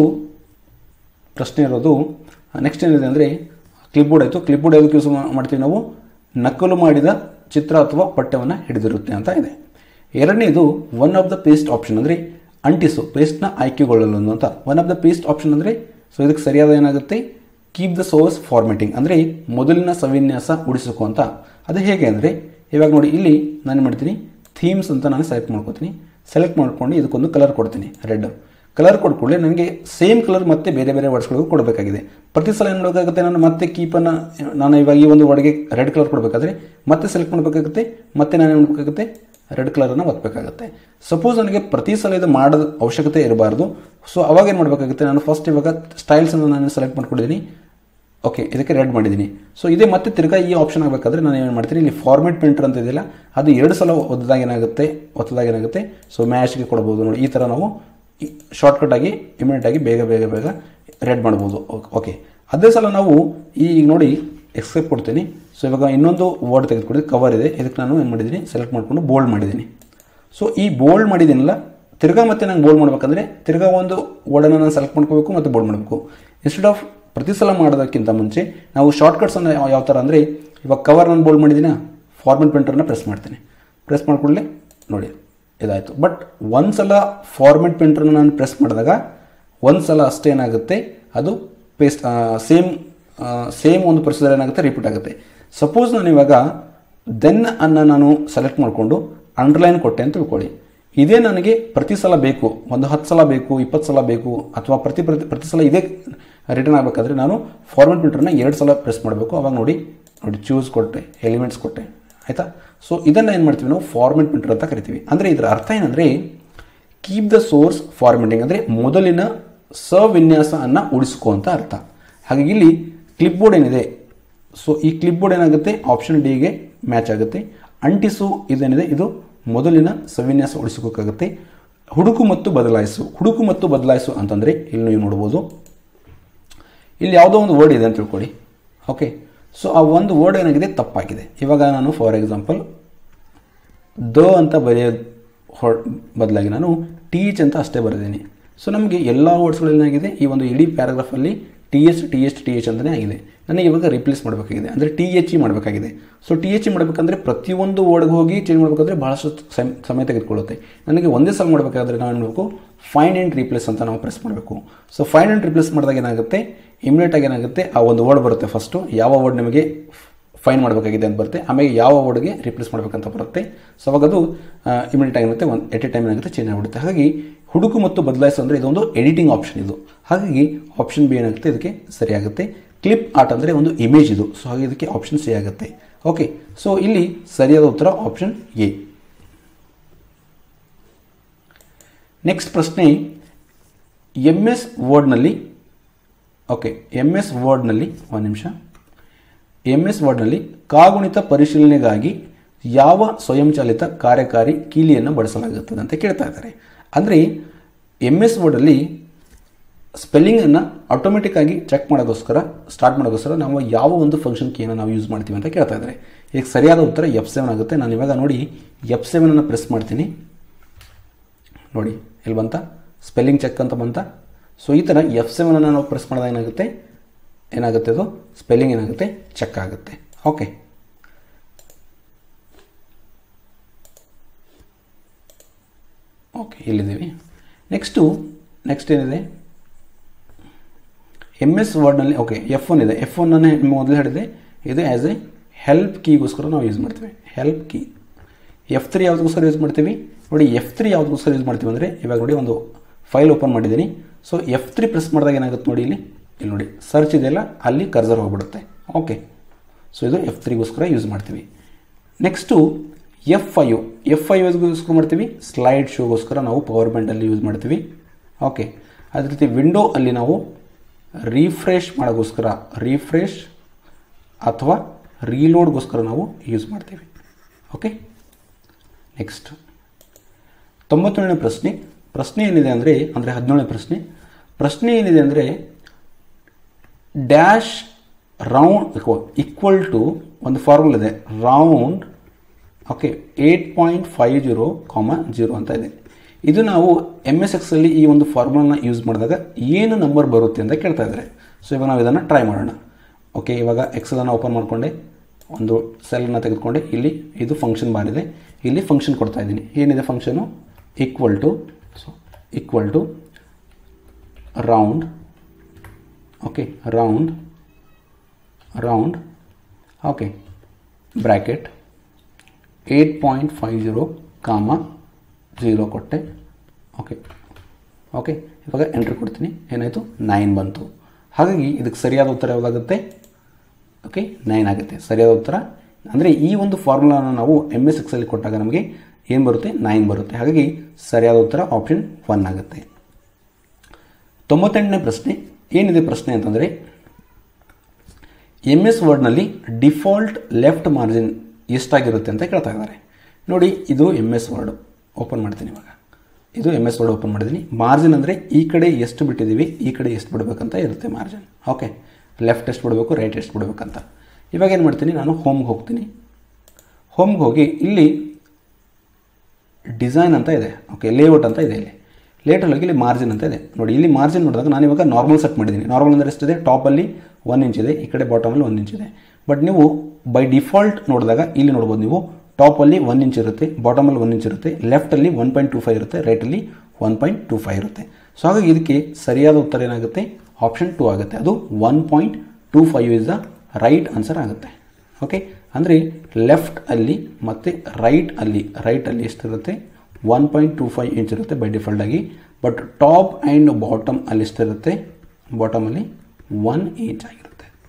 ಪ್ರಶ್ನೆ ಇರೋದು, ನೆಕ್ಸ್ಟ್ ಏನಿದೆ ಅಂದರೆ ಕ್ಲಿಪ್ ಬೋರ್ಡ್ ಆಯಿತು. ಕ್ಲಿಪ್ ಬೋರ್ಡ್ ಯಾವುದಕ್ಕೆ ಯೂಸ್ ಮಾಡ್ತೀವಿ ನಾವು, ನಕಲು ಮಾಡಿದ ಚಿತ್ರ ಅಥವಾ ಪಠ್ಯವನ್ನು ಹಿಡಿದಿರುತ್ತೆ ಅಂತ ಇದೆ. ಎರಡನೇದು one of the paste option, ಅಂದರೆ ಅಂಟಿಸು, ಪೇಸ್ಟ್ನ ಆಯ್ಕೆಗೊಳ್ಳಲು ಅಂತ. One of the paste option ಅಂದರೆ, ಸೊ ಇದಕ್ಕೆ ಸರಿಯಾದ ಏನಾಗುತ್ತೆ, ಕೀಪ್ ದ ಸೋರ್ಸ್ ಫಾರ್ಮೆಟಿಂಗ್, ಅಂದರೆ ಮೊದಲಿನ ಸವಿನ್ಯಾಸ ಉಳಿಸಿಕೊ ಅಂತ. ಅದು ಹೇಗೆ ಅಂದರೆ, ಇವಾಗ ನೋಡಿ ಇಲ್ಲಿ ನಾನು ಮಾಡ್ತೀನಿ, ಥೀಮ್ಸ್ ಅಂತ ನಾನು ಸೆಲೆಕ್ಟ್ ಮಾಡ್ಕೊತೀನಿ. ಸೆಲೆಕ್ಟ್ ಮಾಡ್ಕೊಂಡು ಇದಕ್ಕೊಂದು ಕಲರ್ ಕೊಡ್ತೀನಿ, ರೆಡ್ ಕಲರ್ ಕೊಡ್ಕೊಳ್ಳಿ. ನನಗೆ ಸೇಮ್ ಕಲರ್ ಮತ್ತೆ ಬೇರೆ ಬೇರೆ ವರ್ಡ್ಸ್ಗಳಿಗೂ ಕೊಡಬೇಕಾಗಿದೆ. ಪ್ರತಿ ಸಲ ಏನು ಮಾಡಬೇಕಾಗುತ್ತೆ, ನಾನು ಮತ್ತೆ ಕೀಪನ್ನು, ನಾನು ಇವಾಗ ಈ ಒಂದು ವರ್ಡ್ಗೆ ರೆಡ್ ಕಲರ್ ಕೊಡಬೇಕಾದ್ರೆ ಮತ್ತೆ ಸೆಲೆಕ್ಟ್ ಮಾಡಬೇಕಾಗುತ್ತೆ, ಮತ್ತೆ ನಾನು ಏನು ಮಾಡಬೇಕಾಗುತ್ತೆ, ರೆಡ್ ಕಲರನ್ನು ಒತ್ತಬೇಕಾಗುತ್ತೆ. ಸಪೋಸ್ ನನಗೆ ಪ್ರತಿ ಸಲ ಇದು ಮಾಡೋದು ಅವಶ್ಯಕತೆ ಇರಬಾರ್ದು. ಸೊ ಅವಾಗ ಏನು ಮಾಡಬೇಕಾಗುತ್ತೆ, ನಾನು ಫಸ್ಟ್ ಇವಾಗ ಸ್ಟೈಲ್ಸನ್ನು ನಾನು ಸೆಲೆಕ್ಟ್ ಮಾಡ್ಕೊಂಡಿದ್ದೀನಿ. ಓಕೆ, ಇದಕ್ಕೆ ರೆಡ್ ಮಾಡಿದ್ದೀನಿ. ಸೊ ಇದೇ ಮತ್ತೆ ತಿರ್ಗಾ ಈ ಆಪ್ಷನ್ ಆಗಬೇಕಾದ್ರೆ ನಾನು ಏನು ಮಾಡ್ತೀನಿ, ಇಲ್ಲಿ ಫಾರ್ಮೆಟ್ ಪ್ರಿಂಟರ್ ಅಂತ ಇದೆಯಲ್ಲ, ಅದು 2 ಸಲ ಒತ್ತದಾಗ ಏನಾಗುತ್ತೆ, ಸೊ ಮ್ಯಾಚ್ಗೆ ಕೊಡ್ಬೋದು. ನೋಡಿ ಈ ಥರ ನಾವು ಶಾರ್ಟ್ಕಟ್ ಆಗಿ ಇಮಿಡಿಯೇಟಾಗಿ ಬೇಗ ರೆಡ್ ಮಾಡ್ಬೋದು. ಓಕೆ, ಅದೇ ಸಲ ನಾವು ಈಗ ನೋಡಿ ಎಕ್ಸ್ಪೆಕ್ಟ್ ಕೊಡ್ತೀನಿ. ಸೊ ಇವಾಗ ಇನ್ನೊಂದು ವರ್ಡ್ ತೆಗೆದುಕೊಡಿದ್ದು ಕವರ್ ಇದೆ, ಇದಕ್ಕೆ ನಾನು ಏನು ಮಾಡಿದ್ದೀನಿ, ಸೆಲೆಕ್ಟ್ ಮಾಡಿಕೊಂಡು ಬೋಲ್ಡ್ ಮಾಡಿದ್ದೀನಿ. ಸೊ ಈ ಬೋಲ್ಡ್ ಮಾಡಿದ್ದೀನಲ್ಲ, ತಿರ್ಗಾ ಮತ್ತೆ ನಂಗೆ ಬೋಲ್ಡ್ ಮಾಡಬೇಕಂದ್ರೆ ತಿರ್ಗಾ ಒಂದು ವರ್ಡನ್ನು ನಾನು ಸೆಲೆಕ್ಟ್ ಮಾಡ್ಕೋಬೇಕು ಮತ್ತು ಬೋಲ್ಡ್ ಮಾಡಬೇಕು. ಇನ್ಸ್ಟೆಡ್ ಆಫ್ ಪ್ರತಿ ಸಲ ಮಾಡೋದಕ್ಕಿಂತ ಮುಂಚೆ ನಾವು ಶಾರ್ಟ್ಕಟ್ಸನ್ನು ಯಾವ ಥರ ಅಂದರೆ, ಇವಾಗ ಕವರ್ ನಾನು ಬೋಲ್ಡ್ ಮಾಡಿದ್ದೀನ, ಫಾರ್ಮೆಟ್ ಪ್ರಿಂಟರ್ನ ಪ್ರೆಸ್ ಮಾಡ್ತೀನಿ. ಪ್ರೆಸ್ ಮಾಡ್ಕೊಳ್ಳಿ, ನೋಡಿ ಇದಾಯಿತು. ಬಟ್ ಒಂದು ಸಲ ಫಾರ್ಮೆಟ್ ಪ್ರಿಂಟರ್ನ ನಾನು ಪ್ರೆಸ್ ಮಾಡಿದಾಗ ಒಂದು ಸಲ ಅಷ್ಟೇ ಏನಾಗುತ್ತೆ, ಅದು ಪೇಸ್ಟ್ ಸೇಮ್ ಒಂದು ಪ್ರೊಸೀಜರ್ ಏನಾಗುತ್ತೆ, ರಿಪೀಟ್ ಆಗುತ್ತೆ. ಸಪೋಸ್ ನಾನು ಇವಾಗ ದೆನ್ ಅನ್ನು ನಾನು ಸೆಲೆಕ್ಟ್ ಮಾಡಿಕೊಂಡು ಅಂಡರ್ಲೈನ್ ಕೊಟ್ಟೆ ಅಂತ ತಿಳ್ಕೊಳ್ಳಿ. ಇದೇ ನನಗೆ ಪ್ರತಿ ಸಲ ಬೇಕು, ಒಂದು 10 ಸಲ ಬೇಕು, 20 ಸಲ ಬೇಕು, ಅಥವಾ ಪ್ರತಿ ಸಲ ಇದೇ ರಿಟರ್ನ್ ಆಗಬೇಕಾದ್ರೆ ನಾನು ಫಾರ್ಮೆಟ್ ಪ್ರಿಂಟರ್ನ 2 ಸಲ ಪ್ರೆಸ್ ಮಾಡಬೇಕು. ಅವಾಗ ನೋಡಿ ಚೂಸ್ ಕೊಟ್ಟೆ, ಎಲಿಮೆಂಟ್ಸ್ ಕೊಟ್ಟೆ, ಆಯಿತಾ. ಸೊ ಇದನ್ನು ಏನು ಮಾಡ್ತೀವಿ ನಾವು, ಫಾರ್ಮೆಟ್ ಪ್ರಿಂಟರ್ ಅಂತ ಕರಿತೀವಿ. ಅಂದರೆ ಇದರ ಅರ್ಥ ಏನಂದರೆ, ಕೀಪ್ ದ ಸೋರ್ಸ್ ಫಾರ್ಮೆಟಿಂಗ್, ಅಂದರೆ ಮೊದಲಿನ ಸವಿನ್ಯಾಸ ಅನ್ನು ಉಳಿಸ್ಕೋ ಅಂತ ಅರ್ಥ. ಹಾಗಾಗಿ ಇಲ್ಲಿ ಕ್ಲಿಪ್ ಬೋರ್ಡ್ ಏನಿದೆ, ಸೊ ಈ ಕ್ಲಿಪ್ ಬೋರ್ಡ್ ಏನಾಗುತ್ತೆ, ಆಪ್ಷನ್ ಡಿಗೆ ಮ್ಯಾಚ್ ಆಗುತ್ತೆ. ಅಂಟಿಸು ಇದೇನಿದೆ, ಇದು ಮೊದಲಿನ ಸವಿನ್ಯಾಸ ಉಳಿಸ್ಕೋಕ್ಕಾಗುತ್ತೆ. ಹುಡುಕು ಮತ್ತು ಬದಲಾಯಿಸು ಅಂತಂದರೆ ಇಲ್ಲಿ ನೀವು ನೋಡ್ಬೋದು, ಇಲ್ಲಿ ಯಾವುದೋ ಒಂದು ವರ್ಡ್ ಇದೆ ಅಂತ ತಿಳ್ಕೊಳ್ಳಿ. ಓಕೆ, ಸೊ ಆ ಒಂದು ವರ್ಡ್ ಏನಾಗಿದೆ ತಪ್ಪಾಗಿದೆ. ಇವಾಗ ನಾನು ಫಾರ್ ಎಕ್ಸಾಂಪಲ್ ಅಂತ ಬರೆಯೋ ಬದಲಾಗಿ ನಾನು ಟೀಚ್ ಅಂತ ಅಷ್ಟೇ ಬರೆದಿದ್ದೀನಿ. ಸೊ ನಮಗೆ ಎಲ್ಲ ವರ್ಡ್ಸ್ಗಳಲ್ಲಿ ಏನಾಗಿದೆ, ಈ ಒಂದು ಇಡೀ ಪ್ಯಾರಾಗ್ರಾಫಲ್ಲಿ ಟಿ ಎಚ್ ಅಂತಲೇ ಆಗಿದೆ. ನನಗೆ ಇವಾಗ ರಿಪ್ಲೇಸ್ ಮಾಡಬೇಕಾಗಿದೆ, ಅಂದರೆ THE ಮಾಡಬೇಕಾಗಿದೆ. ಸೊ THE ಮಾಡಬೇಕಂದ್ರೆ ಪ್ರತಿಯೊಂದು ವರ್ಡ್ಗೆ ಹೋಗಿ ಚೇಂಜ್ ಮಾಡಬೇಕಂದ್ರೆ ಭಾಳಷ್ಟು ಸಮಯ ತೆಗೆದುಕೊಳ್ಳುತ್ತೆ. ನನಗೆ ಒಂದೇ ಸಲ ಮಾಡಬೇಕಾದ್ರೆ ನಾವು ಏನು ಮಾಡಬೇಕು, ಫೈಂಡ್ ಆ್ಯಂಡ್ ರೀಪ್ಲೇಸ್ ಅಂತ ನಾವು ಪ್ರೆಸ್ ಮಾಡಬೇಕು. ಸೊ ಫೈಂಡ್ ಆ್ಯಂಡ್ ರೀಪ್ಲೇಸ್ ಮಾಡಿದಾಗ ಏನಾಗುತ್ತೆ, ಇಮಿಡಿಯೇಟಾಗಿ ಏನಾಗುತ್ತೆ, ಆ ಒಂದು ವರ್ಡ್ ಬರುತ್ತೆ. ಫಸ್ಟು ಯಾವ ವರ್ಡ್ ನಿಮಗೆ ಫೈಂಡ್ ಮಾಡಬೇಕಾಗಿದೆ ಅಂತ ಬರುತ್ತೆ, ಆಮೇಲೆ ಯಾವ ವರ್ಡ್ಗೆ ರಿಪ್ಲೇಸ್ ಮಾಡಬೇಕಂತ ಬರುತ್ತೆ. ಸೊ ಅವಾಗ ಅದು ಇಮಿಡಿಯೇಟ್ ಆಗಿರುತ್ತೆ, ಎಟ್ ಎ ಟೈಮ್ ಏನಾಗುತ್ತೆ ಚೇಂಜ್ ಆಗಿಬಿಡುತ್ತೆ. ಹಾಗಾಗಿ ಹುಡುಕು ಮತ್ತು ಬದಲಾಯಿಸು ಅಂದರೆ ಇದೊಂದು ಎಡಿಟಿಂಗ್ ಆಪ್ಷನ್ ಇದು. ಹಾಗಾಗಿ ಆಪ್ಷನ್ ಬಿ ಏನಾಗುತ್ತೆ, ಇದಕ್ಕೆ ಸರಿಯಾಗುತ್ತೆ. ಕ್ಲಿಪ್ ಆರ್ಟ್ ಅಂದರೆ ಒಂದು ಇಮೇಜ್ ಇದು. ಸೊ ಹಾಗೆ ಇದಕ್ಕೆ ಆಪ್ಷನ್ ಸಿ ಆಗುತ್ತೆ. ಓಕೆ, ಸೊ ಇಲ್ಲಿ ಸರಿಯಾದ ಉತ್ತರ ಆಪ್ಷನ್ ಎ. ನೆಕ್ಸ್ಟ್ ಪ್ರಶ್ನೆ, MS ವರ್ಡ್ನಲ್ಲಿ ಒಂದು ನಿಮಿಷ, MS ವರ್ಡ್ನಲ್ಲಿ ಕಾಗುಣಿತ ಪರಿಶೀಲನೆಗಾಗಿ ಯಾವ ಸ್ವಯಂಚಾಲಿತ ಕಾರ್ಯಕಾರಿ ಕೀಲಿಯನ್ನು ಬಳಸಲಾಗುತ್ತದೆ ಅಂತ ಕೇಳ್ತಾ ಇದ್ದಾರೆ. ಅಂದರೆ MS ವರ್ಡಲ್ಲಿ ಸ್ಪೆಲ್ಲಿಂಗನ್ನು ಆಟೋಮೆಟಿಕ್ಕಾಗಿ ಚೆಕ್ ಸ್ಟಾರ್ಟ್ ಮಾಡೋಕ್ಕೋಸ್ಕರ ನಾವು ಯಾವ ಒಂದು ಫಂಕ್ಷನ್ ಕೀಯನ್ನು ನಾವು ಯೂಸ್ ಮಾಡ್ತೀವಿ ಅಂತ ಕೇಳ್ತಾ ಇದ್ದಾರೆ. ಇದಕ್ಕೆ ಸರಿಯಾದ ಉತ್ತರ F7 ಆಗುತ್ತೆ. ನಾನು ಇವಾಗ ನೋಡಿ F7 ಪ್ರೆಸ್ ಮಾಡ್ತೀನಿ. ನೋಡಿ ಇಲ್ಲಿ ಬಂತ, ಸ್ಪೆಲ್ಲಿಂಗ್ ಚೆಕ್ ಅಂತ ಬಂತ. ಸೊ ಈ ಥರ F7 ನಾವು ಪ್ರೆಸ್ ಮಾಡಿದಾಗ ಏನಾಗುತ್ತೆ ಅದು ಸ್ಪೆಲ್ಲಿಂಗ್ ಏನಾಗುತ್ತೆ ಚೆಕ್ ಆಗುತ್ತೆ. ಓಕೆ, ಇಲ್ಲಿದ್ದೀವಿ. ನೆಕ್ಸ್ಟ್ ಏನಿದೆ, MS ವರ್ಡ್ನಲ್ಲಿ F1 ಇದೆ. F1 ಮೊದಲು ಹೇಳಿದೆ, ಇದು ಆ್ಯಸ್ ಎ ಹೆಲ್ಪ್ ಕೀಗೋಸ್ಕರ ನಾವು ಯೂಸ್ ಮಾಡ್ತೀವಿ, ಹೆಲ್ಪ್ ಕೀ. F3 ಯಾವುದಕ್ಕೋಸ್ಕರ ಯೂಸ್ ಮಾಡ್ತೀವಿ ನೋಡಿ, F3 ಯಾವುದಕ್ಕೋಸ್ಕರ ಯೂಸ್ ಮಾಡ್ತೀವಿ ಅಂದರೆ, ಇವಾಗ ನೋಡಿ ಒಂದು ಫೈಲ್ ಓಪನ್ ಮಾಡಿದ್ದೀನಿ. ಸೊ F3 ಪ್ರೆಸ್ ಮಾಡಿದಾಗ ಏನಾಗುತ್ತೆ ನೋಡಿ, ಇಲ್ಲಿ ನೋಡಿ ಸರ್ಚ್ ಇದೆಯಲ್ಲ, ಅಲ್ಲಿ ಕರ್ಸರ್ ಹೋಗ್ಬಿಡುತ್ತೆ. ಓಕೆ, ಸೊ ಇದು F3ಗೋಸ್ಕರ ಯೂಸ್ ಮಾಡ್ತೀವಿ. ನೆಕ್ಸ್ಟು F5 ಗೋಸ್ಕರ ಮಾಡ್ತೀವಿ, ಸ್ಲೈಡ್ ಶೋಗೋಸ್ಕರ ನಾವು ಪವರ್ ಪಾಯಿಂಟಲ್ಲಿ ಯೂಸ್ ಮಾಡ್ತೀವಿ. ಓಕೆ, ಅದೇ ರೀತಿ ವಿಂಡೋ ಅಲ್ಲಿ ನಾವು ರಿಫ್ರೆಶ್ ಅಥವಾ ರೀಲೋಡ್ಗೋಸ್ಕರ ನಾವು ಯೂಸ್ ಮಾಡ್ತೀವಿ. ಓಕೆ, ನೆಕ್ಸ್ಟ್ 97ನೇ ಪ್ರಶ್ನೆ ಏನಿದೆ ಅಂದರೆ 17ನೇ ಪ್ರಶ್ನೆ ಏನಿದೆ ಅಂದರೆ, ಡ್ಯಾಶ್ ರೌಂಡ್ ಈಕ್ವಲ್ ಟು ಒಂದು ಫಾರ್ಮುಲಾ ಇದೆ, ರೌಂಡ್ 8.50, ಅಂತ ಇದೆ. ಇದು ನಾವು MS Excel ಈ ಒಂದು ಫಾರ್ಮುಲಾನ ಯೂಸ್ ಮಾಡಿದಾಗ ಏನು ನಂಬರ್ ಬರುತ್ತೆ ಅಂತ ಕೇಳ್ತಾ ಇದ್ದಾರೆ. ಸೊ ಇವಾಗ ನಾವು ಇದನ್ನು ಟ್ರೈ ಮಾಡೋಣ. ಓಕೆ, ಇವಾಗ ಎಕ್ಸೆಲನ್ನು ಓಪನ್ ಮಾಡಿಕೊಂಡೆ, ಒಂದು ಸೆಲ್ಲನ್ನು ತೆಗೆದುಕೊಂಡೆ, ಇಲ್ಲಿ ಇದು ಫಂಕ್ಷನ್ ಬಾರ್ ಇದೆ, ಇಲ್ಲಿ ಫಂಕ್ಷನ್ ಕೊಡ್ತಾ ಇದ್ದೀನಿ. ಏನಿದೆ function, equal to round bracket 8.50, 0 ಕೊಟ್ಟೆ. ಓಕೆ, ಇವಾಗ ಎಂಟ್ರಿ ಕೊಡ್ತೀನಿ. ಏನಾಯಿತು, 9 ಬಂತು. ಹಾಗಾಗಿ ಇದಕ್ಕೆ ಸರಿಯಾದ ಉತ್ತರ ಯಾವಾಗುತ್ತೆ, 9 ಆಗುತ್ತೆ ಸರಿಯಾದ ಉತ್ತರ. ಅಂದರೆ ಈ ಒಂದು ಫಾರ್ಮುಲಾನ ನಾವು MS Excel ಕೊಟ್ಟಾಗ ನಮಗೆ ಏನು ಬರುತ್ತೆ, 9 ಬರುತ್ತೆ. ಹಾಗಾಗಿ ಸರಿಯಾದ ಉತ್ತರ ಆಪ್ಷನ್ 1 ಆಗುತ್ತೆ. 98ನೇ ಪ್ರಶ್ನೆ ಏನಿದೆ ಅಂತಂದರೆ, MS ವರ್ಡ್ನಲ್ಲಿ ಡಿಫಾಲ್ಟ್ ಲೆಫ್ಟ್ ಮಾರ್ಜಿನ್ ಎಷ್ಟಾಗಿರುತ್ತೆ ಅಂತ ಕೇಳ್ತಾ ಇದ್ದಾರೆ. ನೋಡಿ, ಇದು MS ವರ್ಡ್ ಓಪನ್ ಮಾಡ್ತೀನಿ. ಇವಾಗ ಇದು MS ವರ್ಡ್ ಓಪನ್ ಮಾಡಿದ್ದೀನಿ. ಮಾರ್ಜಿನ್ ಅಂದರೆ ಈ ಕಡೆ ಎಷ್ಟು ಬಿಟ್ಟಿದ್ದೀವಿ, ಈ ಕಡೆ ಎಷ್ಟು ಬಿಡಬೇಕಂತ ಇರುತ್ತೆ ಮಾರ್ಜಿನ್. ಓಕೆ, ಲೆಫ್ಟ್ ಎಷ್ಟು ಬಿಡಬೇಕು, ರೈಟ್ ಎಷ್ಟು ಬಿಡಬೇಕಂತ. ಇವಾಗ ಏನು ಮಾಡ್ತೀನಿ, ನಾನು ಹೋಮ್ಗೆ ಹೋಗ್ತೀನಿ. ಹೋಮ್ಗೆ ಹೋಗಿ ಇಲ್ಲಿ ಡಿಸೈನ್ ಅಂತ ಇದೆ, ಲೇಔಟ್ ಅಂತ ಇದೆ. ಲೇಔಟ್ ಹೋಗಿ ಇಲ್ಲಿ ಮಾರ್ಜಿನ್ ಅಂತ ಇದೆ. ನೋಡಿ, ಇಲ್ಲಿ ಮಾರ್ಜಿನ್ ನೋಡಿದಾಗ ನಾನು ಇವಾಗ ನಾರ್ಮಲ್ ಸೆಟ್ ಮಾಡಿದ್ದೀನಿ. ನಾರ್ಮಲ್ ಅಂದರೆ ಎಷ್ಟಿದೆ, ಟಾಪಲ್ಲಿ 1 ಇಂಚ್ ಇದೆ, ಈ ಕಡೆ ಬಾಟಮಲ್ಲಿ 1 ಇಂಚ್ ಇದೆ. ಬಟ್ ನೀವು ಬೈ ಡಿಫಾಲ್ಟ್ ನೋಡಿದಾಗ ಇಲ್ಲಿ ನೋಡ್ಬೋದು, ನೀವು ಟಾಪಲ್ಲಿ 1 ಇಂಚ್ ಇರುತ್ತೆ, ಬಾಟಮಲ್ಲಿ 1 ಇಂಚ್ ಇರುತ್ತೆ, ಲೆಫ್ಟಲ್ಲಿ 1.25 ಇರುತ್ತೆ, ರೈಟಲ್ಲಿ 1.25 ಇರುತ್ತೆ. ಸೊ ಹಾಗಾಗಿ ಇದಕ್ಕೆ ಸರಿಯಾದ ಉತ್ತರ ಏನಾಗುತ್ತೆ, ಆಪ್ಷನ್ 2 ಆಗುತ್ತೆ. ಅದು 1.25 ಇಸ್ ದ ರೈಟ್ ಆನ್ಸರ್ ಆಗುತ್ತೆ. ಓಕೆ, ಅಂದರೆ ಲೆಫ್ಟ್ ಅಲ್ಲಿ ಮತ್ತು ರೈಟಲ್ಲಿ ಎಷ್ಟಿರುತ್ತೆ, 1.25 ಇಂಚ್ ಇರುತ್ತೆ ಬೈ ಡಿಫಾಲ್ಟ್ ಆಗಿ. ಬಟ್ ಟಾಪ್ ಆ್ಯಂಡ್ ಬಾಟಮ್ ಅಲ್ಲಿ ಎಷ್ಟಿರುತ್ತೆ, ಬಾಟಮಲ್ಲಿ 1 ಇಂಚ್ ಆಗಿರುತ್ತೆ.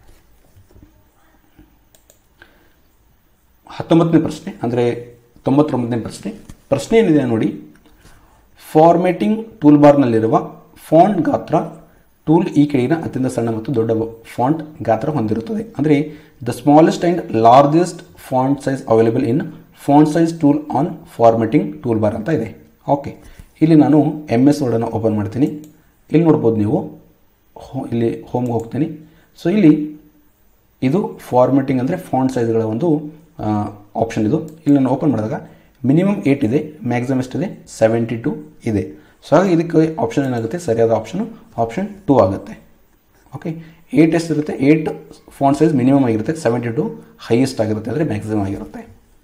19ನೇ ಪ್ರಶ್ನೆ ಅಂದರೆ 99ನೇ ಪ್ರಶ್ನೆ ಏನಿದೆ ನೋಡಿ, ಫಾರ್ಮ್ಯಾಟಿಂಗ್ ಟೂಲ್ ಬಾರ್ನಲ್ಲಿರುವ ಫಾಂಟ್ ಗಾತ್ರ ಟೂಲ್ ಈ ಕೆಳಗಿನ ಅತ್ಯಂತ ಸಣ್ಣ ಮತ್ತು ದೊಡ್ಡ ಫಾಂಟ್ ಗಾತ್ರ ಹೊಂದಿರುತ್ತದೆ. ಅಂದರೆ the smallest and largest font size available in font size tool on formatting tool bar ಅಂತ ಇದೆ. ಓಕೆ, ಇಲ್ಲಿ ನಾನು MS ವರ್ಡನ್ನು ಓಪನ್ ಮಾಡ್ತೀನಿ. ಇಲ್ಲಿ ನೋಡ್ಬೋದು ನೀವು, ಇಲ್ಲಿ ಹೋಮ್ಗೆ ಹೋಗ್ತೀನಿ. ಸೊ ಇಲ್ಲಿ ಇದು ಫಾರ್ಮೆಟಿಂಗ್ ಅಂದರೆ ಫಾಂಟ್ ಸೈಜ್ಗಳ ಒಂದು ಆಪ್ಷನ್ ಇದು. ಇಲ್ಲಿ ನಾನು ಓಪನ್ ಮಾಡಿದಾಗ ಮಿನಿಮಮ್ 8 ಇದೆ, ಮ್ಯಾಕ್ಸಿಮಮ್ ಎಷ್ಟಿದೆ 72 ಇದೆ. ಸೊ ಹಾಗೆ ಇದಕ್ಕೆ ಆಪ್ಷನ್ ಏನಾಗುತ್ತೆ, ಸರಿಯಾದ ಆಪ್ಷನು ಆಪ್ಷನ್ 2 ಆಗುತ್ತೆ. ಓಕೆ, 8 ಎಷ್ಟಿರುತ್ತೆ, 8 ಫಾಂಟ್ ಸೈಜ್ ಮಿನಿಮಮ್ ಆಗಿರುತ್ತೆ, 72 ಹೈಯೆಸ್ಟ್ ಆಗಿರುತ್ತೆ ಅಂದರೆ ಮ್ಯಾಕ್ಸಿಮಮ್ ಆಗಿರುತ್ತೆ.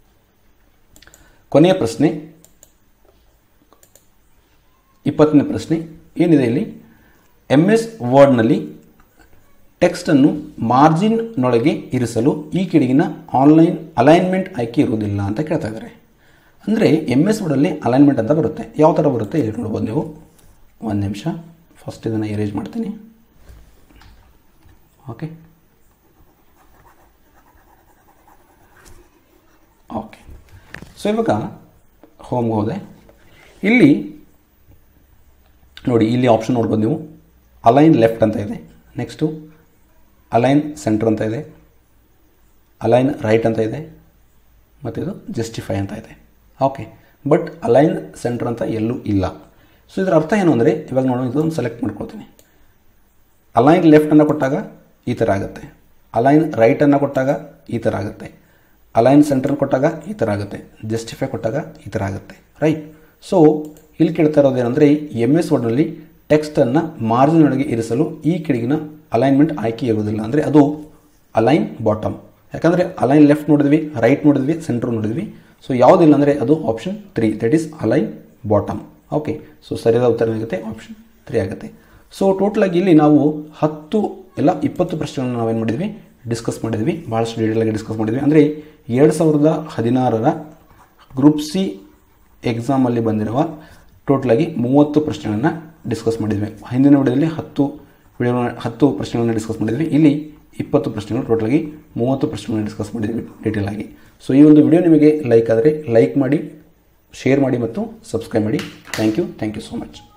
ಕೊನೆಯ ಪ್ರಶ್ನೆ 20ನೇ ಪ್ರಶ್ನೆ ಏನಿದೆ ಇಲ್ಲಿ, MS ವರ್ಡ್ನಲ್ಲಿ ಟೆಕ್ಸ್ಟನ್ನು ಮಾರ್ಜಿನ್ನೊಳಗೆ ಇರಿಸಲು ಈ ಕೆಳಗಿನ ಆನ್ಲೈನ್ ಅಲೈನ್ಮೆಂಟ್ ಆಯ್ಕೆ ಇರುವುದಿಲ್ಲ ಅಂತ ಕೇಳ್ತಾ ಇದ್ದಾರೆ. ಅಂದರೆ MS ವರ್ಡಲ್ಲಿ ಅಲೈನ್ಮೆಂಟ್ ಅಂತ ಬರುತ್ತೆ. ಯಾವ ಥರ ಬರುತ್ತೆ ಇಲ್ಲಿ ನೋಡ್ಬೋದು ನೀವು. ಒಂದು ನಿಮಿಷ, ಫಸ್ಟ್ ಇದನ್ನು ಎರೇಜ್ ಮಾಡ್ತೀನಿ. ಓಕೆ ಓಕೆ ಸೊ ಇವಾಗ ಹೋಮ್ಗೆ ಹೋದೆ. ಇಲ್ಲಿ ನೋಡಿ, ಇಲ್ಲಿ ಆಪ್ಷನ್ ನೋಡ್ಬೋದು ನೀವು. ಅಲೈನ್ ಲೆಫ್ಟ್ ಅಂತ ಇದೆ, ನೆಕ್ಸ್ಟು ಅಲೈನ್ ಸೆಂಟರ್ ಅಂತ ಇದೆ, ಅಲೈನ್ ರೈಟ್ ಅಂತ ಇದೆ, ಮತ್ತು ಇದು ಜಸ್ಟಿಫೈ ಅಂತ ಇದೆ. ಓಕೆ, ಬಟ್ ಅಲೈನ್ ಸೆಂಟರ್ ಅಂತ ಎಲ್ಲೂ ಇಲ್ಲ. ಸೊ ಇದರ ಅರ್ಥ ಏನು ಅಂದರೆ, ಇವಾಗ ನೋಡೋಣ, ಇದೊಂದು ಸೆಲೆಕ್ಟ್ ಮಾಡ್ಕೊಳ್ತೀನಿ. ಅಲೈನ್ ಲೆಫ್ಟನ್ನು ಕೊಟ್ಟಾಗ ಈ ಥರ ಆಗುತ್ತೆ, ಅಲೈನ್ ರೈಟನ್ನು ಕೊಟ್ಟಾಗ ಈ ಥರ ಆಗುತ್ತೆ, ಅಲೈನ್ ಸೆಂಟರ್ ಕೊಟ್ಟಾಗ ಈ ಥರ ಆಗುತ್ತೆ, ಜಸ್ಟಿಫೈ ಕೊಟ್ಟಾಗ ಈ ಥರ ಆಗುತ್ತೆ, ರೈಟ್. ಸೊ ಇಲ್ಲಿ ಕೇಳ್ತಾ ಇರೋದೇನೆಂದರೆ, MS ವರ್ಡ್ನಲ್ಲಿ ಟೆಕ್ಸ್ಟನ್ನು ಮಾರ್ಜಿನ್ ಒಳಗೆ ಇರಿಸಲು ಈ ಕೆಳಗಿನ ಅಲೈನ್ಮೆಂಟ್ ಆಯ್ಕೆ ಇರುವುದಿಲ್ಲ. ಅಂದರೆ ಅದು ಅಲೈನ್ ಬಾಟಮ್. ಯಾಕಂದರೆ ಅಲೈನ್ ಲೆಫ್ಟ್ ನೋಡಿದ್ವಿ, ರೈಟ್ ನೋಡಿದ್ವಿ, ಸೆಂಟ್ರ್ ನೋಡಿದ್ವಿ. ಸೊ ಯಾವುದಿಲ್ಲ ಅಂದರೆ ಅದು option 3, that is align bottom. Okay, so ಸರಿಯಾದ ಉತ್ತರ ಏನಾಗುತ್ತೆ, ಆಪ್ಷನ್ 3 ಆಗುತ್ತೆ. ಸೊ ಟೋಟಲಾಗಿ ಇಲ್ಲಿ ನಾವು 20 ಪ್ರಶ್ನೆಗಳನ್ನು ನಾವೇನು ಮಾಡಿದ್ವಿ, ಡಿಸ್ಕಸ್ ಮಾಡಿದ್ವಿ. ಭಾಳಷ್ಟು ಡೀಟೇಲಾಗಿ ಡಿಸ್ಕಸ್ ಮಾಡಿದ್ವಿ. ಅಂದರೆ 2016ರ ಗ್ರೂಪ್ ಸಿ ಎಕ್ಸಾಮಲ್ಲಿ ಬಂದಿರುವ ಟೋಟಲಾಗಿ 30 ಪ್ರಶ್ನೆಗಳನ್ನು ಡಿಸ್ಕಸ್ ಮಾಡಿದ್ವಿ. ಹಿಂದಿನ ವಿಡಿಯೋದಲ್ಲಿ 10 ಪ್ರಶ್ನೆಗಳನ್ನು ಡಿಸ್ಕಸ್ ಮಾಡಿದ್ವಿ. ಇಲ್ಲಿ 20 ಪ್ರಶ್ನೆಗಳು, ಟೋಟಲಾಗಿ 30 ಪ್ರಶ್ನೆಗಳನ್ನು ಡಿಸ್ಕಸ್ ಮಾಡಿದ್ವಿ ಡೀಟೇಲ್ ಆಗಿ. ಸೊ ಈ ಒಂದು ವಿಡಿಯೋ ನಿಮಗೆ ಲೈಕ್ ಆದರೆ ಲೈಕ್ ಮಾಡಿ, ಶೇರ್ ಮಾಡಿ ಮತ್ತು ಸಬ್ಸ್ಕ್ರೈಬ್ ಮಾಡಿ. Thank you so much.